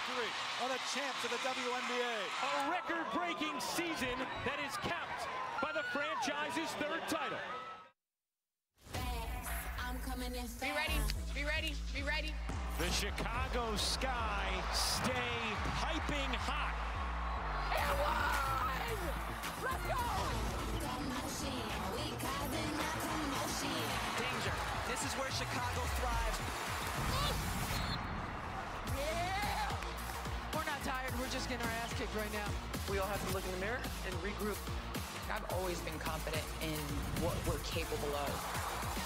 Mercury are the champs of the WNBA. A record-breaking season that is capped by the franchise's third title. Be ready, be ready, be ready. The Chicago Sky stay piping hot. It won! Let's go! Danger. This is where Chicago thrives. Yeah! We're not tired. We're just getting our ass kicked right now. We all have to look in the mirror and regroup. I've always been confident in what we're capable of.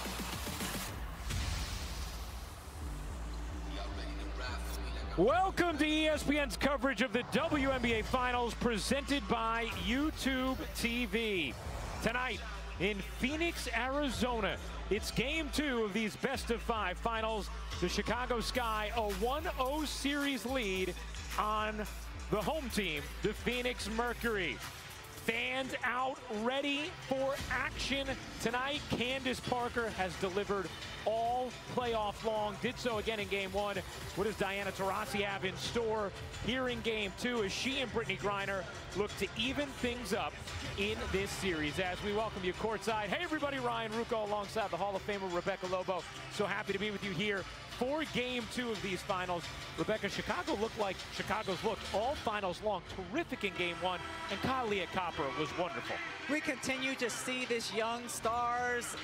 Welcome to ESPN's coverage of the WNBA Finals presented by YouTube TV. Tonight in Phoenix, Arizona, it's Game 2 of these best-of-5 finals. The Chicago Sky, a 1-0 series lead on the home team, the Phoenix Mercury. Fans out ready for action tonight. Candace Parker has delivered all playoff long, did so again in Game 1. What does Diana Taurasi have in store here in Game 2 as she and Brittney Griner look to even things up in this series? As we welcome you courtside. Hey everybody, Ryan Ruocco alongside the Hall of Famer Rebecca Lobo. So happy to be with you here for Game 2 of these finals. Rebecca, Chicago looked like Chicago's looked all finals long. Terrific in Game 1, and Kahleah Copper was wonderful. We continue to see this young stars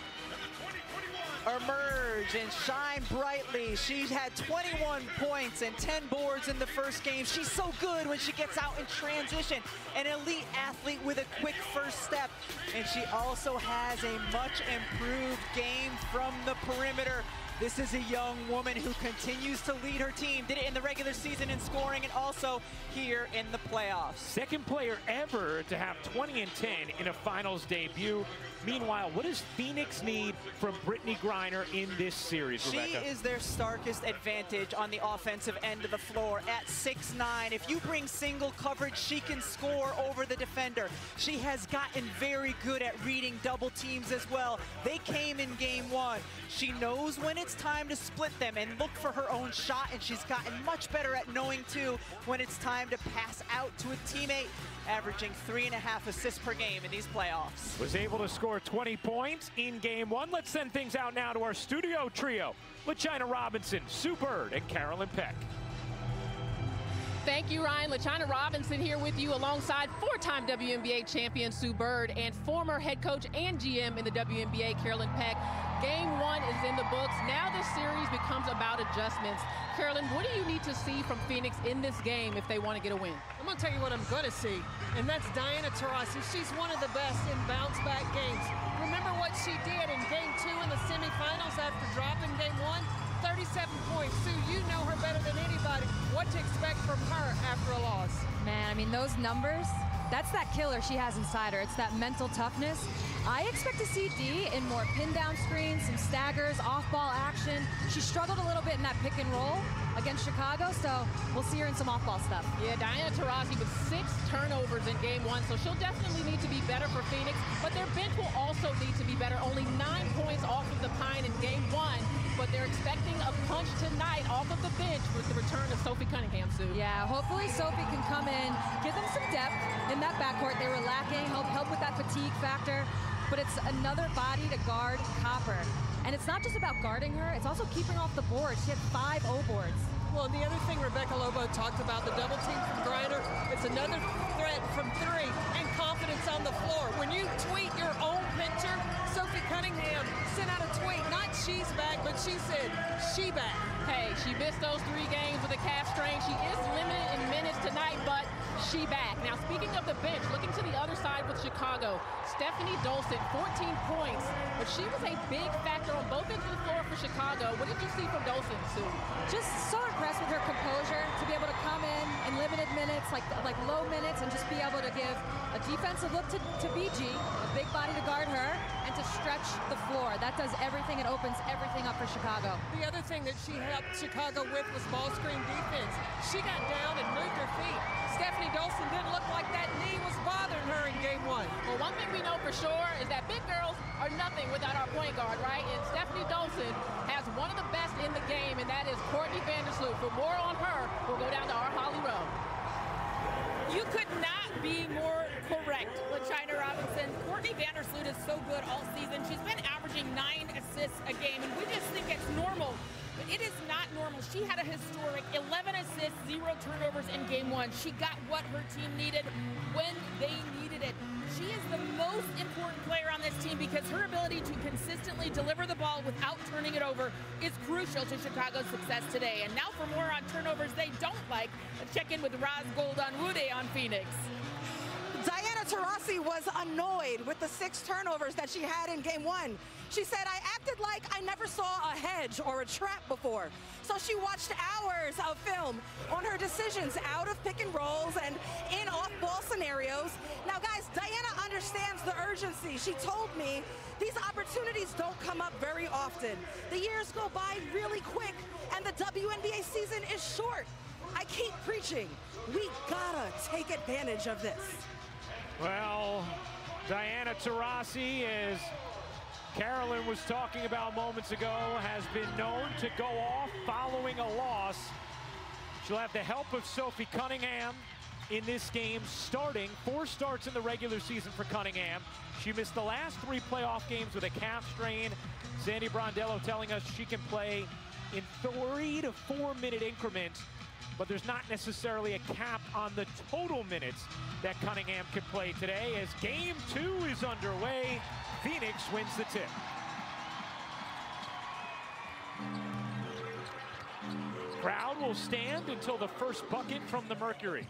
emerge and shine brightly. She had 21 points and 10 boards in the first game. She's so good when she gets out in transition. An elite athlete with a quick first step. And she also has a much improved game from the perimeter. This is a young woman who continues to lead her team. Did it in the regular season in scoring and also here in the playoffs. Second player ever to have 20 and 10 in a finals debut. Meanwhile, what does Phoenix need from Brittney Griner in this series, Rebecca? She is their starkest advantage on the offensive end of the floor at 6'9". If you bring single coverage, she can score over the defender. She has gotten very good at reading double teams as well. They came in Game 1. She knows when it's time to split them and look for her own shot, and she's gotten much better at knowing, too, when it's time to pass out to a teammate, averaging 3.5 assists per game in these playoffs. Was able to score 20 points in Game 1. Let's send things out now to our studio trio. LaChina Robinson, Sue Bird, and Carolyn Peck. Thank you, Ryan. LaChina Robinson here with you alongside four-time WNBA champion Sue Bird and former head coach and GM in the WNBA, Carolyn Peck. Game 1 is in the books. Now this series becomes about adjustments. Carolyn, what do you need to see from Phoenix in this game if they want to get a win? I'm going to tell you what I'm going to see, and that's Diana Taurasi. She's one of the best in bounce-back games. Remember what she did in Game 2 in the semifinals after dropping Game 1? 37 points. Sue, you know her better than anybody. What to expect from her after a loss? Man, I mean, those numbers, that's that killer she has inside her. It's that mental toughness. I expect to see Dee in more pin-down screens, some staggers, off-ball action. She struggled a little bit in that pick and roll against Chicago, so we'll see her in some off-ball stuff. Yeah, Diana Taurasi with 6 turnovers in Game 1, so she'll definitely need to be better for Phoenix, but their bench will also need to be better. Only 9 points off of the pine in Game 1, but they're expecting a punch tonight off of the bench with the return of Sophie Cunningham, Sue. Yeah, hopefully Sophie can come in, give them some depth in that backcourt. They were lacking, help with that fatigue factor, but it's another body to guard Copper. And it's not just about guarding her, it's also keeping off the board. She had 5 O boards. Well, the other thing Rebecca Lobo talked about, the double team from Griner, it's another threat from 3 and confidence on the floor. When you tweet your own picture, Sophie Cunningham sent out a tweet, not she's back, but she said she back. Hey, she missed those 3 games with a calf strain. She is limited in minutes tonight, but she back. Now, speaking of the bench, looking to the other side with Chicago, Stephanie Dolson, 14 points, but she was a big factor on both ends of the floor for Chicago. What did you see from Dolson, Sue? Just so impressed with her composure to be able to come in limited minutes, like low minutes, and just be able to give a defensive look to BG, a big body to guard her, and to stretch the floor. That does everything. It opens everything up for Chicago. The other thing that she helped Chicago with was ball screen defense. She got down and moved her feet. Stephanie Dolson didn't look like that knee was bothering her in Game 1. Well, one thing we know for sure is that big girls are nothing without our point guard, right? And Stephanie Dolson has one of the best in the game, and that is Courtney Vandersloot. For more on her, we'll go down to our Hollywood be more correct. LaChina Robinson, Courtney Vandersloot is so good all season. She's been averaging 9 assists a game, and we just think it's normal. But it is not normal. She had a historic 11 assists, 0 turnovers in game 1. She got what her team needed when they needed it. She is the most important player on this team because her ability to consistently deliver the ball without turning it over is crucial to Chicago's success today. And now for more on turnovers they don't like, let's check in with Raz Goldanwude on Phoenix. Diana Taurasi was annoyed with the 6 turnovers that she had in game 1. She said, I acted like I never saw a hedge or a trap before. So she watched hours of film on her decisions out of pick and rolls and in off-ball scenarios. Now, guys, Diana understands the urgency. She told me these opportunities don't come up very often. The years go by really quick, and the WNBA season is short. I keep preaching. We gotta take advantage of this. Well, Diana Taurasi, as Carolyn was talking about moments ago, has been known to go off following a loss. She'll have the help of Sophie Cunningham in this game, starting 4 starts in the regular season for Cunningham. She missed the last 3 playoff games with a calf strain. Sandy Brondello telling us she can play in 3 to 4 minute increments, but there's not necessarily a cap on the total minutes that Cunningham can play today. As game 2 is underway, Phoenix wins the tip. Crowd will stand until the first bucket from the Mercury.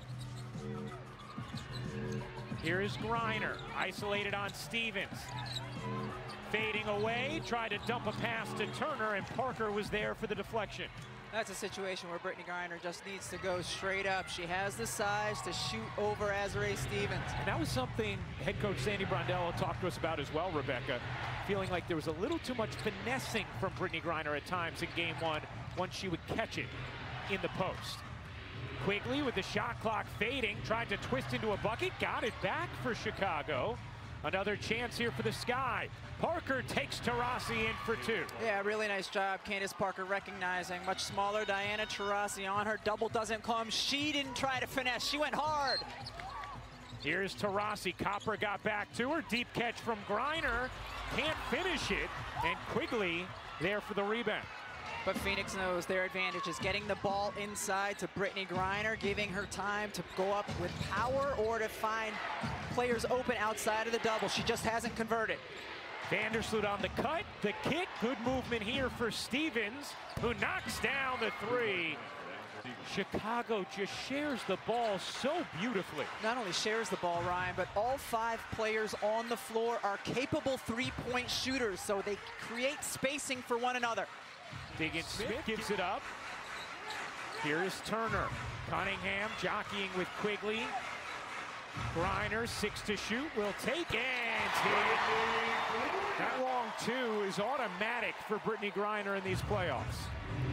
Here is Griner, isolated on Stevens. Fading away, tried to dump a pass to Turner, and Parker was there for the deflection. That's a situation where Brittney Griner just needs to go straight up. She has the size to shoot over Azurá Stevens. And that was something head coach Sandy Brondello talked to us about as well, Rebecca. Feeling like there was a little too much finessing from Brittney Griner at times in game 1 once she would catch it in the post. Quigley with the shot clock fading, tried to twist into a bucket, got it back for Chicago. Another chance here for the Sky. Parker takes Taurasi in for 2. Yeah, really nice job. Candace Parker recognizing much smaller Diana Taurasi on her. Double doesn't come. She didn't try to finesse. She went hard. Here's Taurasi. Copper got back to her. Deep catch from Griner. Can't finish it. And Quigley there for the rebound. But Phoenix knows their advantage is getting the ball inside to Brittney Griner, giving her time to go up with power or to find players open outside of the double. She just hasn't converted. Vandersloot on the cut, the kick, good movement here for Stevens, who knocks down the 3. Chicago just shares the ball so beautifully. Not only shares the ball, Ryan, but all 5 players on the floor are capable 3-point shooters, so they create spacing for one another. Diggins-Smith gives it up. Here is Turner. Cunningham jockeying with Quigley. Griner, 6 to shoot, will take and hit. That long 2 is automatic for Brittney Griner in these playoffs.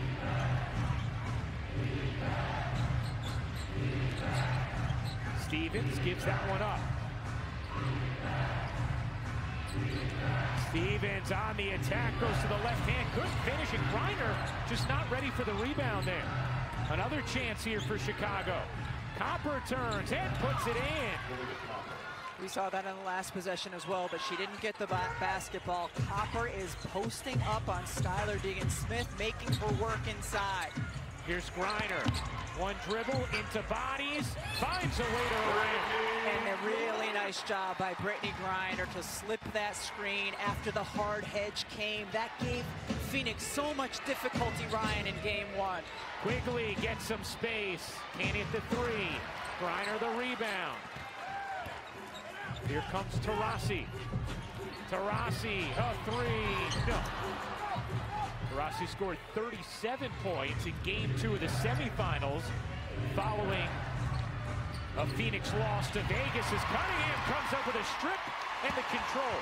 Stevens gives that one up. Stevens on the attack, goes to the left hand, good finish, and Griner just not ready for the rebound there. Another chance here for Chicago. Copper turns and puts it in. We saw that in the last possession as well, but she didn't get the basketball. Copper is posting up on Skylar Diggins-Smith, making her work inside. Here's Griner. One dribble into bodies, finds a way to the rim. And a really nice job by Brittney Griner to slip that screen after the hard hedge came. That gave Phoenix so much difficulty, Ryan, in game 1. Quigley gets some space, can't hit the 3. Griner the rebound. Here comes Taurasi. Taurasi, a 3, no. Taurasi scored 37 points in game 2 of the semifinals following a Phoenix loss to Vegas as Cunningham comes up with a strip and the control.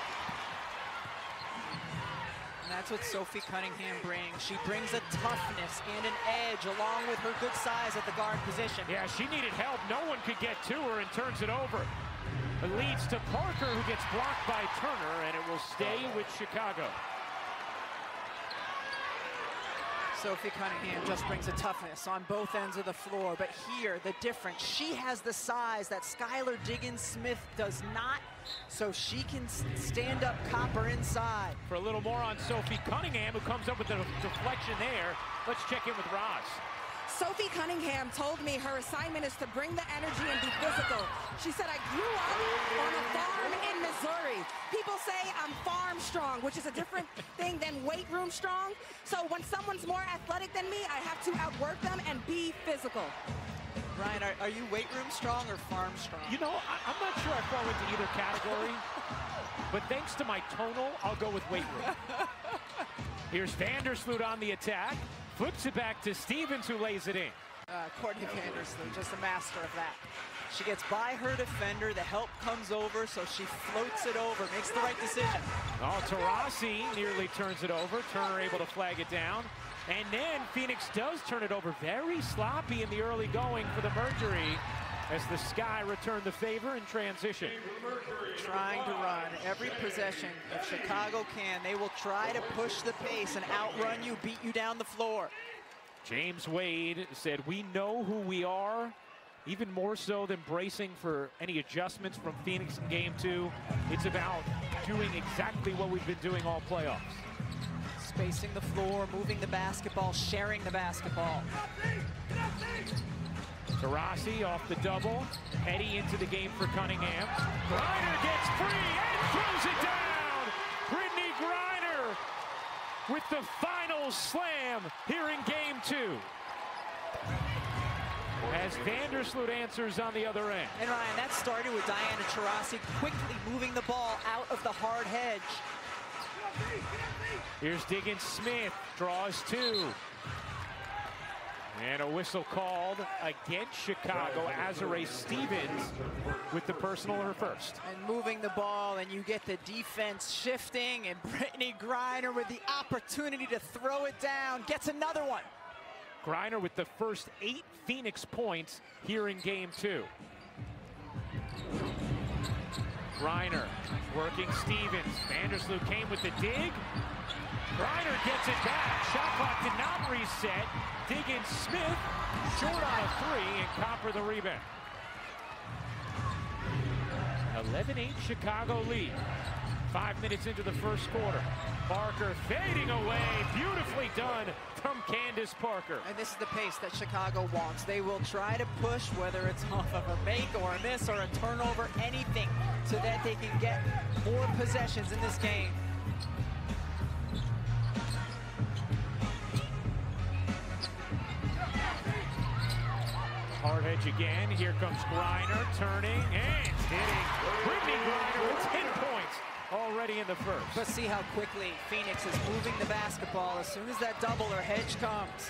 And that's what Sophie Cunningham brings. She brings a toughness and an edge along with her good size at the guard position. Yeah, she needed help. No one could get to her and turns it over. It leads to Parker, who gets blocked by Turner, and it will stay with Chicago. Sophie Cunningham just brings a toughness on both ends of the floor, but here, the difference, she has the size that Skylar Diggins-Smith does not, so she can stand up Copper inside. For a little more on Sophie Cunningham, who comes up with a deflection there, let's check in with Roz. Sophie Cunningham told me her assignment is to bring the energy and be physical. She said, I grew up on a farm in Missouri. People say I'm farm strong, which is a different thing than weight room strong. So when someone's more athletic than me, I have to outwork them and be physical. Ryan, are you weight room strong or farm strong? You know, I'm not sure I fall into either category, but thanks to my tonal, I'll go with weight room. Here's Vandersloot on the attack. Flips it back to Stevens, who lays it in. Courtney Vandersloot, just a master of that. She gets by her defender, the help comes over, so she floats it over, makes the right decision. Oh, Taurasi nearly turns it over. Turner able to flag it down. And then Phoenix does turn it over. Very sloppy in the early going for the Mercury as the Sky return the favor in transition. Trying to run every possession. If Chicago can, they will try to push the pace and outrun you, beat you down the floor. James Wade said, we know who we are, even more so than bracing for any adjustments from Phoenix in game 2. It's about doing exactly what we've been doing all playoffs. Spacing the floor, moving the basketball, sharing the basketball. Taurasi off the double, Petty into the game for Cunningham. Griner gets free and throws it down! Brittney Griner with the final slam here in game 2. As Vandersloot answers on the other end. And Ryan, that started with Diana Taurasi quickly moving the ball out of the hard hedge. Here's Diggins-Smith, draws 2. And a whistle called against Chicago. Azurá Stevens with the personal, her first. And moving the ball, and you get the defense shifting, and Brittney Griner with the opportunity to throw it down, gets another one. Griner with the first 8 Phoenix points here in game 2. Griner working Stevens. Vandersloot came with the dig. Griner gets it back. Shot clock did not reset. Diggins-Smith short on a 3, and Copper the rebound. 11-8 Chicago lead. 5 minutes into the first quarter. Parker fading away. Beautifully done from Candace Parker. And this is the pace that Chicago wants. They will try to push, whether it's off of a make or a miss or a turnover, anything, so that they can get more possessions in this game. Hard edge again. Here comes Griner turning and hitting. Brittney Griner with 10 points already in the first. Let's see how quickly Phoenix is moving the basketball as soon as that double or hedge comes.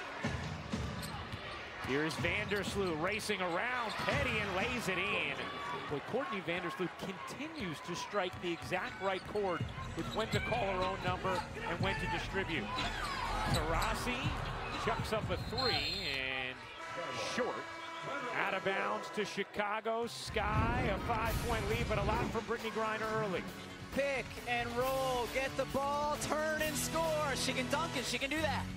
Here's Vandersloot racing around Petty and lays it in. But Courtney Vandersloot continues to strike the exact right chord with when to call her own number and when to distribute. Taurasi chucks up a 3 and short. Out of bounds to Chicago. Sky, a 5-point lead, but a lot from Brittney Griner early. Pick and roll, get the ball, turn and score. She can dunk it, she can do that.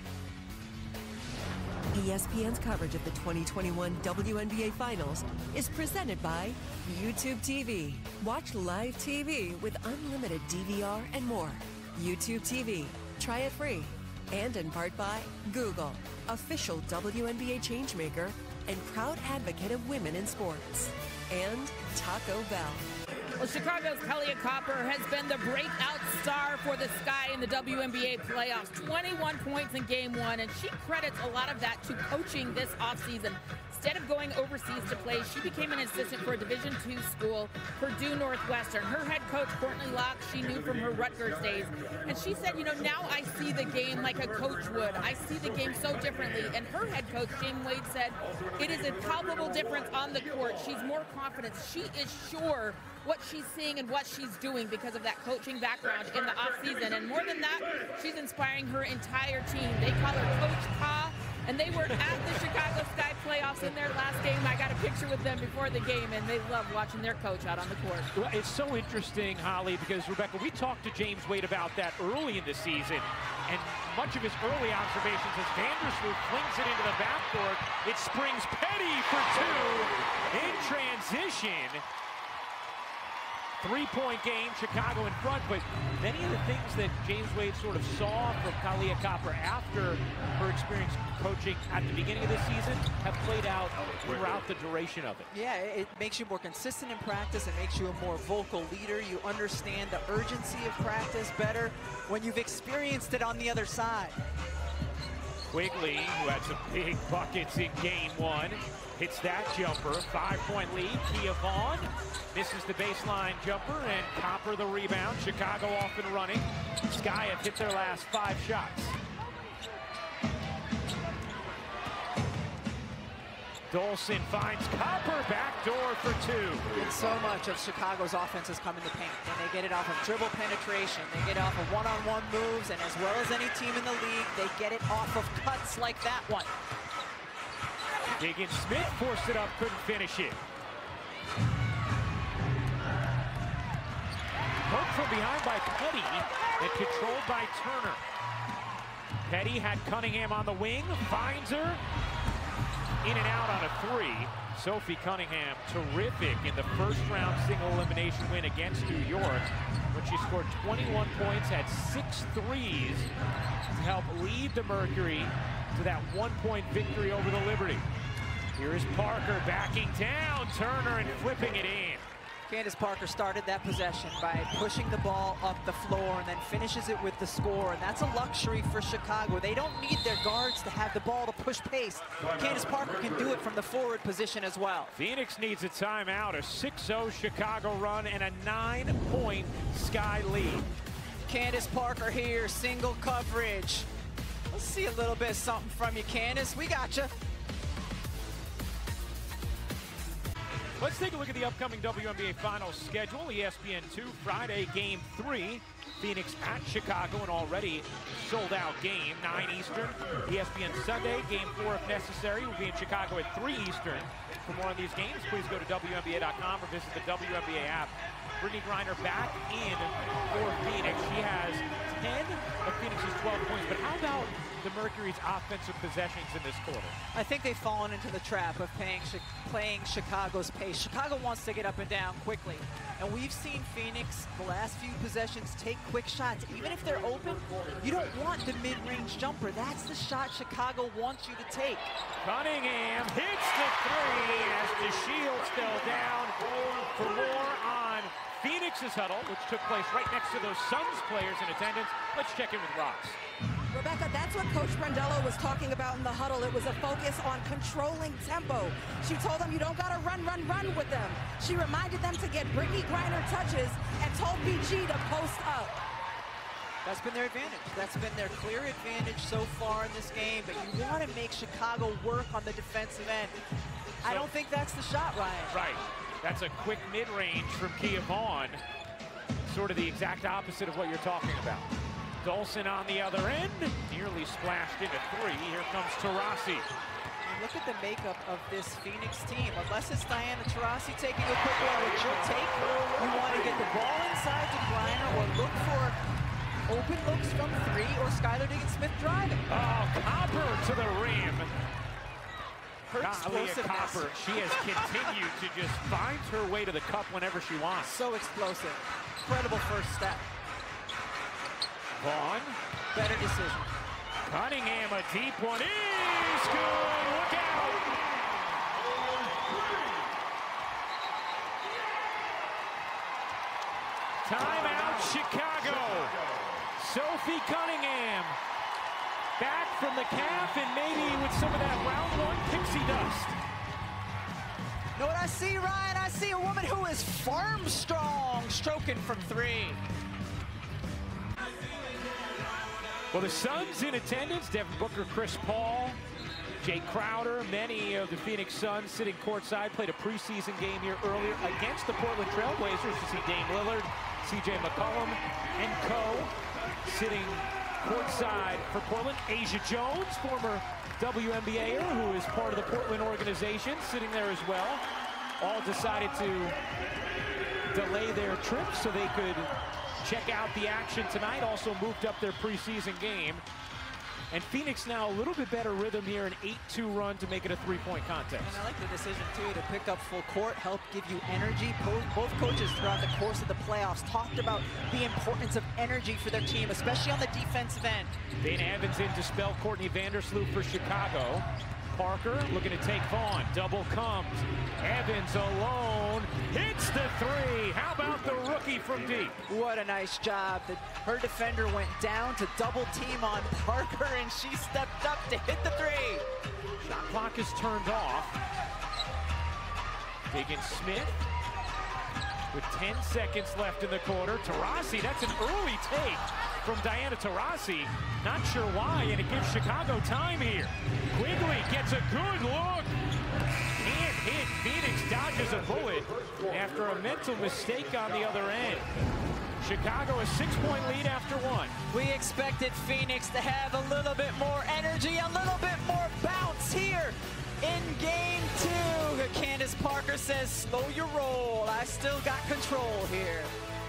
ESPN's coverage of the 2021 WNBA Finals is presented by YouTube TV. Watch live TV with unlimited DVR and more. YouTube TV. Try it free. And in part by Google, official WNBA changemaker and proud advocate of women in sports. And Taco Bell. Well, Chicago's Kahleah Copper has been the breakout star for the Sky in the WNBA playoffs. 21 points in game 1, and she credits a lot of that to coaching this offseason. Instead of going overseas to play, she became an assistant for a Division II school, Purdue Northwestern. Her head coach, Courtney Locke, she knew from her Rutgers days. And she said, you know, now I see the game like a coach would. I see the game so differently. And her head coach, James Wade, said, it is a palpable difference on the court. She's more confident. She is sure what she's seeing and what she's doing because of that coaching background in the offseason. And more than that, she's inspiring her entire team. They call her Coach Ka, and they were at the Chicago Sky playoffs in their last game. I got a picture with them before the game, and they love watching their coach out on the court. Well, it's so interesting, Holly, because, Rebecca, we talked to James Wade about that early in the season, and much of his early observations as Vandersloot flings it into the backcourt. It springs Petty for two in transition. Three-point game, Chicago in front, but many of the things that James Wade sort of saw from Kahleah Copper after her experience coaching at the beginning of the season have played out throughout the duration of it. Yeah, it makes you more consistent in practice. It makes you a more vocal leader. You understand the urgency of practice better when you've experienced it on the other side. Quigley, who had some big buckets in game one, hits that jumper. 5-point lead. Kia Vaughn misses the baseline jumper, and Copper the rebound. Chicago off and running. Sky have hit their last 5 shots. Dolson finds Copper, backdoor for two. And so much of Chicago's offense has come in the paint. And they get it off of dribble penetration. They get it off of one-on-one moves. And as well as any team in the league, they get it off of cuts like that one. Higgins Smith forced it up, couldn't finish it. Poked from behind by Petty and controlled by Turner. Petty had Cunningham on the wing, finds her. In and out on a three. Sophie Cunningham, terrific in the first round single elimination win against New York, when she scored 21 points, had 6 threes to help lead the Mercury to that 1-point victory over the Liberty. Here is Parker backing down Turner and flipping it in. Candace Parker started that possession by pushing the ball up the floor and then finishes it with the score, and that's a luxury for Chicago. They don't need their guards to have the ball to push pace. Candace Parker can do it from the forward position as well. Phoenix needs a timeout, a 6-0 Chicago run, and a 9-point Sky lead. Candace Parker here, single coverage. Let's see a little bit of something from you, Candace. We got you. Let's take a look at the upcoming WNBA Finals schedule. ESPN2 Friday, Game 3. Phoenix at Chicago, an already sold-out game, 9 Eastern. ESPN Sunday, Game 4 if necessary. We'll be in Chicago at 3 Eastern. For more on these games, please go to WNBA.com or visit the WNBA app. Brittney Griner back in for Phoenix. She has 10 of Phoenix's 12 points, but how about the Mercury's offensive possessions in this quarter? I think they've fallen into the trap of playing Chicago's pace. Chicago wants to get up and down quickly, and we've seen Phoenix the last few possessions take quick shots. Even if they're open, you don't want the mid-range jumper. That's the shot Chicago wants you to take. Cunningham hits the three as DeShields fell down. For more on Phoenix's huddle, which took place right next to those Suns players in attendance, let's check in with Ross. Rebecca, that's what Coach Brandello was talking about in the huddle. It was a focus on controlling tempo. She told them you don't got to run with them. She reminded them to get Brittney Griner touches and told BG to post up. That's been their advantage. That's been their clear advantage so far in this game, but you want to make Chicago work on the defensive end. I don't think that's the shot, Ryan. Right. That's a quick mid-range from Kia Vaughn. Sort of the exact opposite of what you're talking about. Dolson on the other end, nearly splashed into three. Here comes Taurasi. Look at the makeup of this Phoenix team. Unless it's Diana Taurasi taking a quick one, which you'll take, you want to get the ball inside to Griner or look for open looks from three or Skylar Diggins-Smith driving. Oh, Copper to the rim. Her Kahleah Copper, she has continued to just find her way to the cup whenever she wants. So explosive. Incredible first step. Vaughn. Better decision. Cunningham, a deep one is good. Look out. Timeout, Chicago. Sophie Cunningham back from the calf and maybe with some of that round one pixie dust. Know what I see, Ryan? I see a woman who is farm strong, stroking from three. Well, the Suns in attendance, Devin Booker, Chris Paul, Jay Crowder, many of the Phoenix Suns sitting courtside, played a preseason game here earlier against the Portland Trailblazers. You see Dame Lillard, CJ McCollum, and co. sitting courtside for Portland. Asia Jones, former WNBAer, who is part of the Portland organization, sitting there as well. All decided to delay their trip so they could check out the action tonight. Also moved up their preseason game And Phoenix now a little bit better rhythm here, an 8-2 run to make it a 3-point contest. And I like the decision, too, to pick up full court, help give you energy. Both coaches throughout the course of the playoffs talked about the importance of energy for their team, especially on the defensive end. Dana Evans in to spell Courtney Vandersloot for Chicago. Parker looking to take Vaughn. Double comes. Evans alone. Hits the three. How about the rookie from deep? What a nice job. Her defender went down to double team on Parker, and she stepped up to hit the three. Shot clock is turned off. Diggins-Smith with 10 seconds left in the quarter. Taurasi, that's an early take from Diana Taurasi. Not sure why, and it gives Chicago time here. Quigley gets a good look. Can't hit. Phoenix dodges a bullet after a mental mistake on the other end. Chicago a 6-point lead after one. We expected Phoenix to have a little bit more energy, a little bit more bounce here in game 2. Candace Parker says, slow your roll. I still got control here.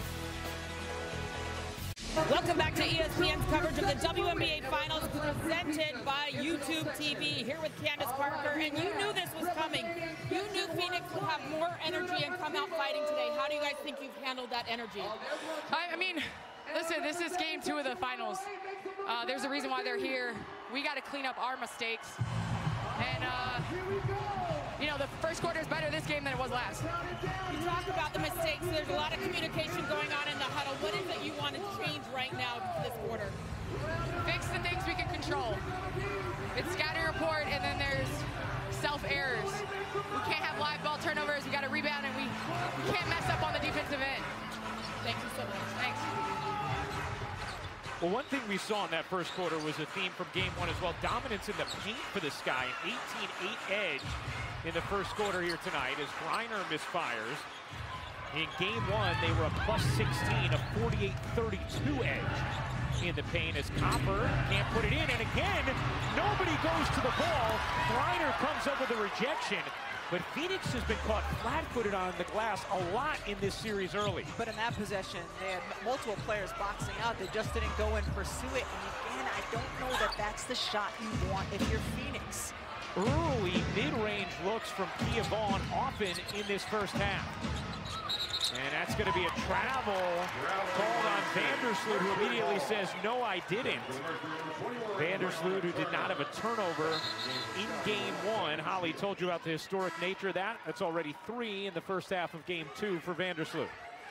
Welcome back to ESPN's coverage of the WNBA Finals presented by YouTube TV. Here with Candace Parker, and you knew this was coming. You knew Phoenix would have more energy and come out fighting today. How do you guys think you've handled that energy? I mean, listen, this is game 2 of the finals. There's a reason why they're here. We got to clean up our mistakes. And, you know, the first quarter is better this game than it was last. You talked about the mistakes. There's a lot of communication going on in the huddle. What is it you want to change right now this quarter? Fix the things we can control. It's scouting report, and then there's self-errors. We can't have live ball turnovers. We got to rebound, and we can't mess up on the defensive end. Thank you so much. Thanks. Well, one thing we saw in that first quarter was a theme from game 1 as well. Dominance in the paint for the Sky, an 18-8 edge in the first quarter here tonight as Griner misfires. In game 1, they were a +16, a 48-32 edge in the paint as Copper can't put it in. And again, nobody goes to the ball. Griner comes up with a rejection. But Phoenix has been caught flat-footed on the glass a lot in this series early. But in that possession, they had multiple players boxing out. They just didn't go and pursue it. And again, I don't know that that's the shot you want if you're Phoenix. Early mid-range looks from Kia Vaughn often in this first half. And that's going to be a travel called on Vandersloot, who immediately says, no, I didn't. Vandersloot, who did not have a turnover in game 1. Holly told you about the historic nature of that. That's already 3 in the first half of game 2 for Vandersloot.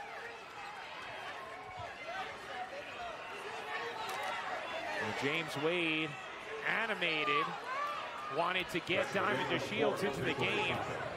And James Wade, animated, wanted to get Diamond DeShields into the game.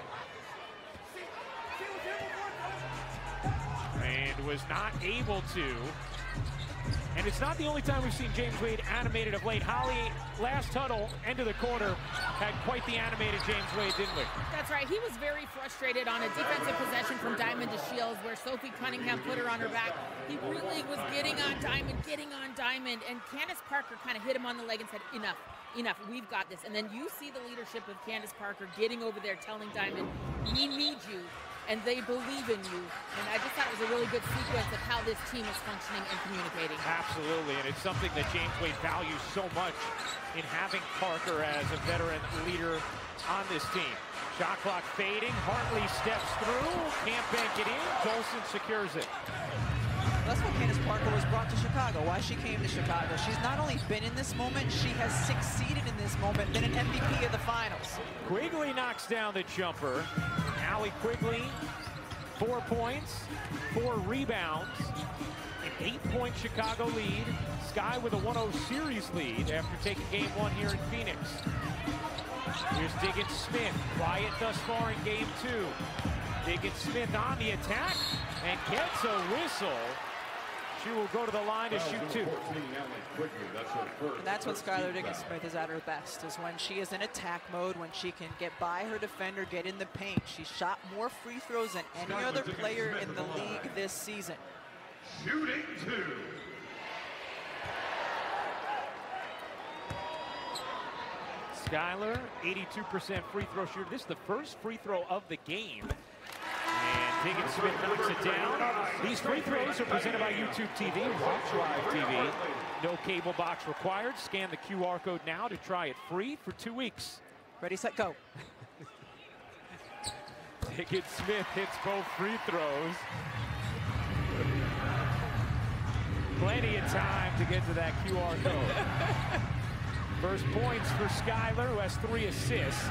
And was not able to. And it's not the only time we've seen James Wade animated of late. Holly, last huddle, end of the quarter, had quite the animated James Wade, didn't we? That's right. He was very frustrated on a defensive possession from Diamond DeShields where Sophie Cunningham put her on her back. He really was getting on Diamond, and Candace Parker kind of hit him on the leg and said, enough, enough, we've got this. And then you see the leadership of Candace Parker getting over there, telling Diamond, we need you. And they believe in you. And I just thought it was a really good sequence of how this team is functioning and communicating. Absolutely, and it's something that James Wade values so much in having Parker as a veteran leader on this team. Shot clock fading, Hartley steps through, can't bank it in, Dolson secures it. That's why Candace Parker was brought to Chicago, why she came to Chicago. She's not only been in this moment, she has succeeded in this moment, been an MVP of the finals. Quigley knocks down the jumper. Allie Quigley, 4 points, 4 rebounds, an 8-point Chicago lead. Sky with a 1-0 series lead after taking game 1 here in Phoenix. Here's Diggins-Smith, quiet thus far in game 2. Diggins-Smith on the attack and gets a whistle. She will go to the line to shoot 2. And that's when Skylar Diggins-Smith is at her best, is when she is in attack mode, when she can get by her defender, get in the paint. She shot more free throws than any other player in the league this season. Shooting 2. Skylar, 82% free throw shooter. This is the first free throw of the game. And Diggins-Smith knocks it down. These free throws are presented by YouTube TV, Watch Live TV. No cable box required. Scan the QR code now to try it free for 2 weeks. Ready, set, go. Diggins Smith hits both free throws. Plenty of time to get to that QR code. First points for Skylar, who has 3 assists.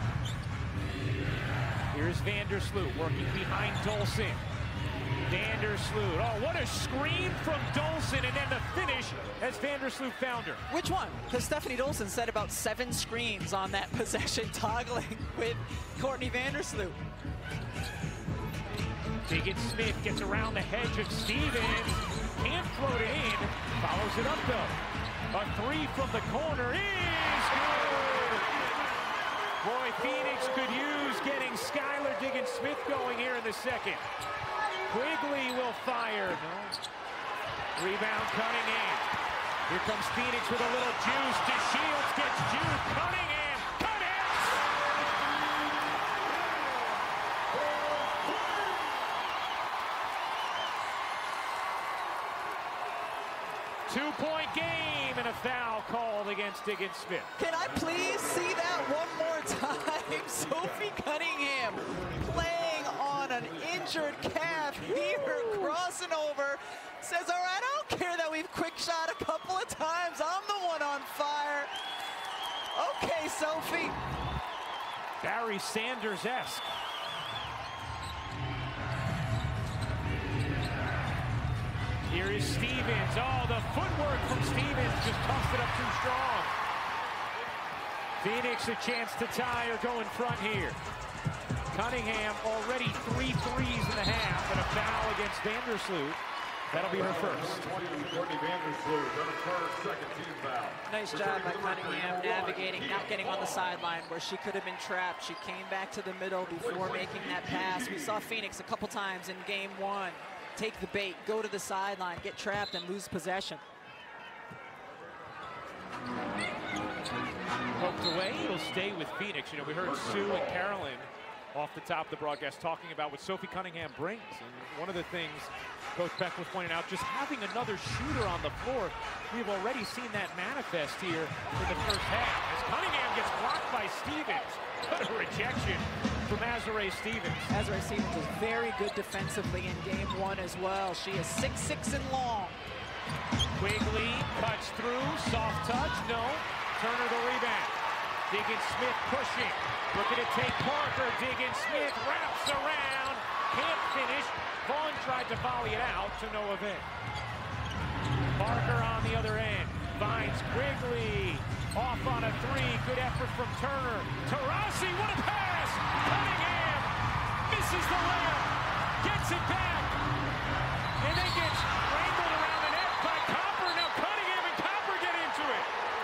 Here's Vandersloot working behind Dolson. Vandersloot, oh, what a screen from Dolson, and then the finish as Vandersloot found her. Which one? Because Stephanie Dolson said about 7 screens on that possession, toggling with Courtney Vandersloot. Diggins Smith gets around the hedge of Stevens. Can't float it in. Follows it up, though. A 3 from the corner is good. Boy, Phoenix could use getting Skylar Diggins Smith going here in the second. Quigley will fire. No. Rebound Cunningham. Here comes Phoenix with a little juice. DeShields gets juice. Cunningham. Cunningham. 2-point game and a foul called against Diggins Smith. Can I please see that one more time? Sophie Cunningham playing on an injured calf here, crossing over. Says, all right, I don't care that we've quick shot a couple of times. I'm the one on fire. Okay, Sophie. Barry Sanders-esque. Here is Stevens. Oh, the footwork from Stevens just tossed it up too strong. Phoenix a chance to tie or go in front here. Cunningham already 3 threes in the half and a foul against Vandersloot. That'll be her first. Nice job by Cunningham navigating, not getting on the sideline where she could have been trapped. She came back to the middle before making that pass. We saw Phoenix a couple times in game 1. Take the bait, go to the sideline, get trapped, and lose possession. Poked away, it'll stay with Phoenix. You know, we heard Sue and Carolyn off the top of the broadcast talking about what Sophie Cunningham brings. And one of the things Coach Beck was pointing out, just having another shooter on the floor. We've already seen that manifest here in the first half. As Cunningham gets blocked by Stevens. What a rejection from Azurá Stevens. Azurá Stevens was very good defensively in game 1 as well. She is 6'6" and long. Quigley cuts through, soft touch, no. Turner the rebound. Diggins Smith pushing. Looking to take Parker. Diggins Smith wraps around. Can't finish. Vaughn tried to volley it out to no avail. Parker on the other end. Finds Quigley. Off on a 3. Good effort from Turner. Taurasi, what a pass! Cunningham misses the layup. Gets it back. And then gets wrangled around the net by Copper. Now Cunningham and Copper get into it.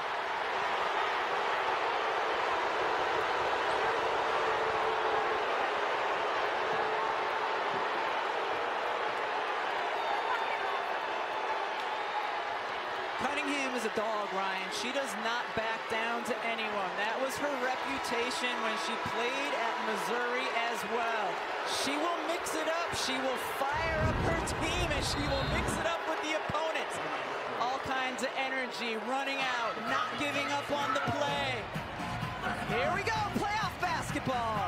Cunningham is a dog, Ryan. She does not back down to anyone. That was her reputation when she played at Missouri as well. She will mix it up. She will fire up her team, and she will mix it up with the opponents. All kinds of energy, running out, not giving up on the play. Here we go, playoff basketball.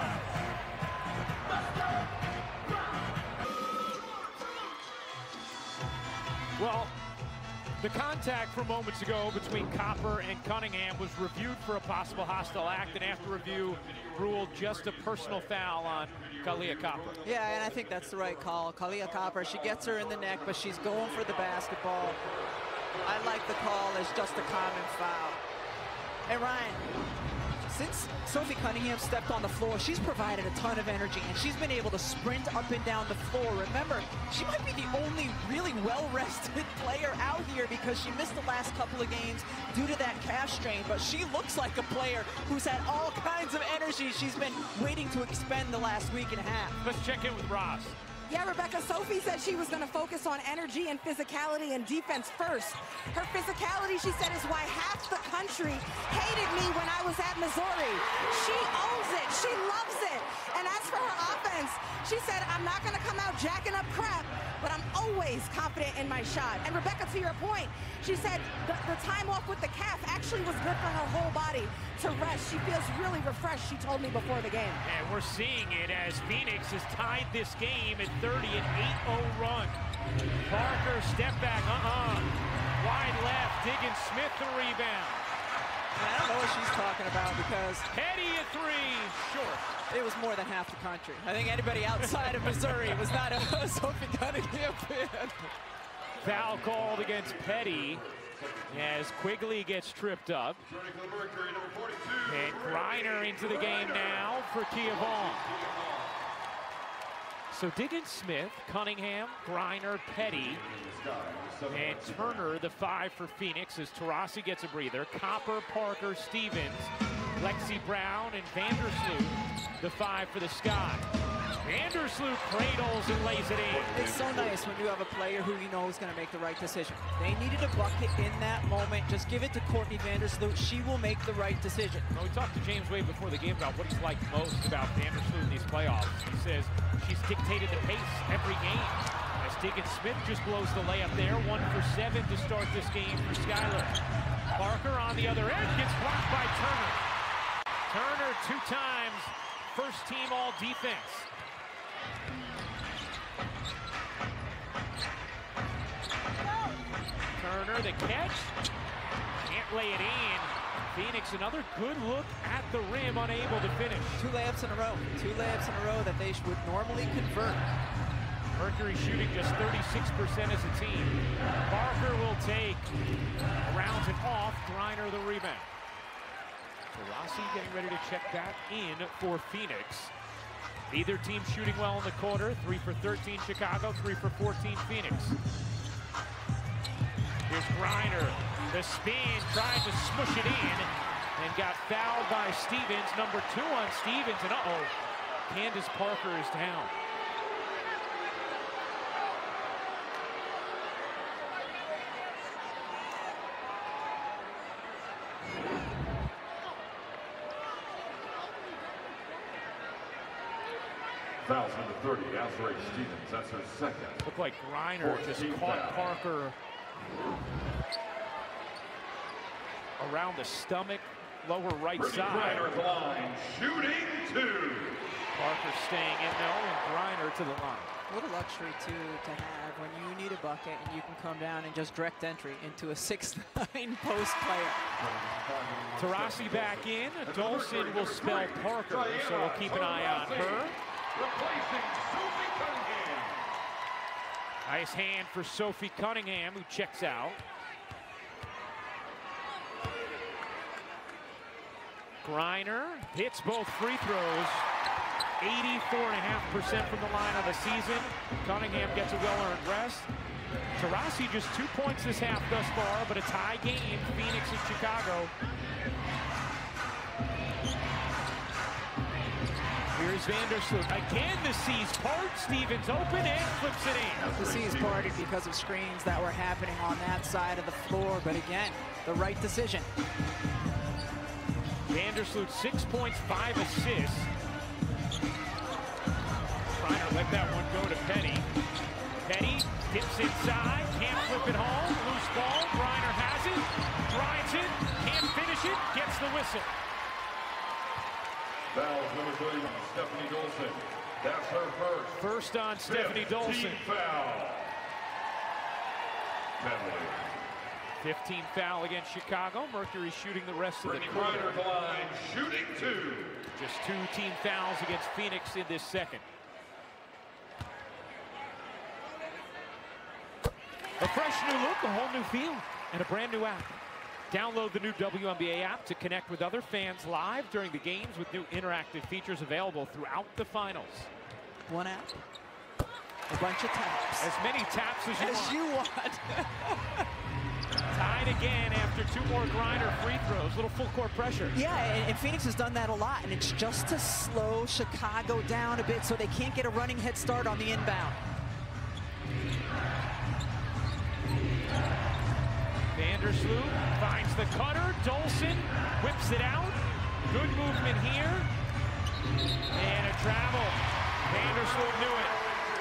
Well, the contact from moments ago between Copper and Cunningham was reviewed for a possible hostile act, and after review ruled just a personal foul on Kahleah Copper. Yeah, and I think that's the right call. Kahleah Copper, she gets her in the neck, but she's going for the basketball. I like the call as just a common foul. And Ryan, since Sophie Cunningham stepped on the floor, she's provided a ton of energy, and she's been able to sprint up and down the floor. Remember, she might be the only really well-rested player out here because she missed the last couple of games due to that calf strain, but she looks like a player who's had all kinds of energy she's been waiting to expend the last week and a half. Let's check in with Roz. Yeah, Rebecca, Sophie said she was going to focus on energy and physicality and defense first. Her physicality, she said, is why half the country hated me when I was at Missouri. She owns it. She loves it. And as for her offense, She said, I'm not going to come out jacking up crap, but I'm always confident in my shot. And Rebecca, to your point, she said the time off with the calf actually was good for her whole body to rest. She feels really refreshed, she told me before the game. And we're seeing it as Phoenix has tied this game at 30, an 8-0 run. Parker, step back, wide left, Diggins Smith the rebound. I don't know what she's talking about because Petty at 3, short. It was more than half the country. I think anybody outside of Missouri was not a Sophie Cunningham fan. Foul called against Petty as Quigley gets tripped up. And Griner into the game now for Kia Vaughn. So Diggins Smith, Cunningham, Griner, Petty, and Turner, the 5 for Phoenix, as Taurasi gets a breather. Copper, Parker, Stevens, Lexi Brown, and Vandersloot, the 5 for the Sky. Vandersloot cradles and lays it in. It's so nice when you have a player who you know is going to make the right decision. They needed a bucket in that moment. Just give it to Courtney Vandersloot. She will make the right decision. Well, we talked to James Wade before the game about what he's liked most about Vandersloot in these playoffs. He says she's dictated the pace every game. As Diggins Smith just blows the layup there. 1 for 7 to start this game for Skylar. Parker on the other end gets blocked by Turner. Turner 2 times first team all defense. Turner the catch. Can't lay it in. Phoenix another good look at the rim, unable to finish. 2 layups in a row. 2 layups in a row that they would normally convert. Mercury shooting just 36% as a team. Parker will take, rounds it off, Griner the rebound. Taurasi getting ready to check that in for Phoenix. Neither team shooting well in the quarter. 3 for 13 Chicago, 3 for 14 Phoenix. Here's Griner, the spin, tried to smush it in, and got fouled by Stevens. Number 2 on Stevens, and Candace Parker is down. Fouls number 30, Azrae Stevens. That's her second. Looked like Griner just caught Parker around the stomach, lower right side. Griner at the line, shooting 2. Parker staying in though, and Griner to the line. What a luxury too to have when you need a bucket and you can come down and just direct entry into a 6'9" post player. Taurasi back in. Dolson will spell Parker, so we'll keep an eye on her. Replacing Sophie Cunningham. Nice hand for Sophie Cunningham, who checks out. Griner hits both free throws. 84.5% from the line of the season. Cunningham gets a well-earned rest. Taurasi just 2 points this half thus far, but a tie game, Phoenix and Chicago. Here's Vandersloot. Again, the C's part. Stevens open and flips it in. The C's parted because of screens that were happening on that side of the floor, but again, the right decision. Vandersloot 6 points, 5 assists. Griner let that one go to Petty. Petty dips inside, can't flip it home. Loose ball, Griner has it, drives it, can't finish it, gets the whistle. Fouls number 31, Stephanie Dolson. That's her first. First on Stephanie Dolson. Foul. 15 foul against Chicago. Mercury shooting the rest of the quarter. Griner at the line, shooting 2. Just 2 team fouls against Phoenix in this second. A fresh new look, a whole new feel, and a brand new app. Download the new WNBA app to connect with other fans live during the games with new interactive features available throughout the finals. One app, a bunch of taps. As many taps as you want. Tied again after 2 more Griner free throws. Little full court pressure. Yeah, and Phoenix has done that a lot, and it's just to slow Chicago down a bit so they can't get a running head start on the inbound. Vandersloot finds the cutter. Dolson whips it out. Good movement here. And a travel. Vandersloot Vandersloot knew it.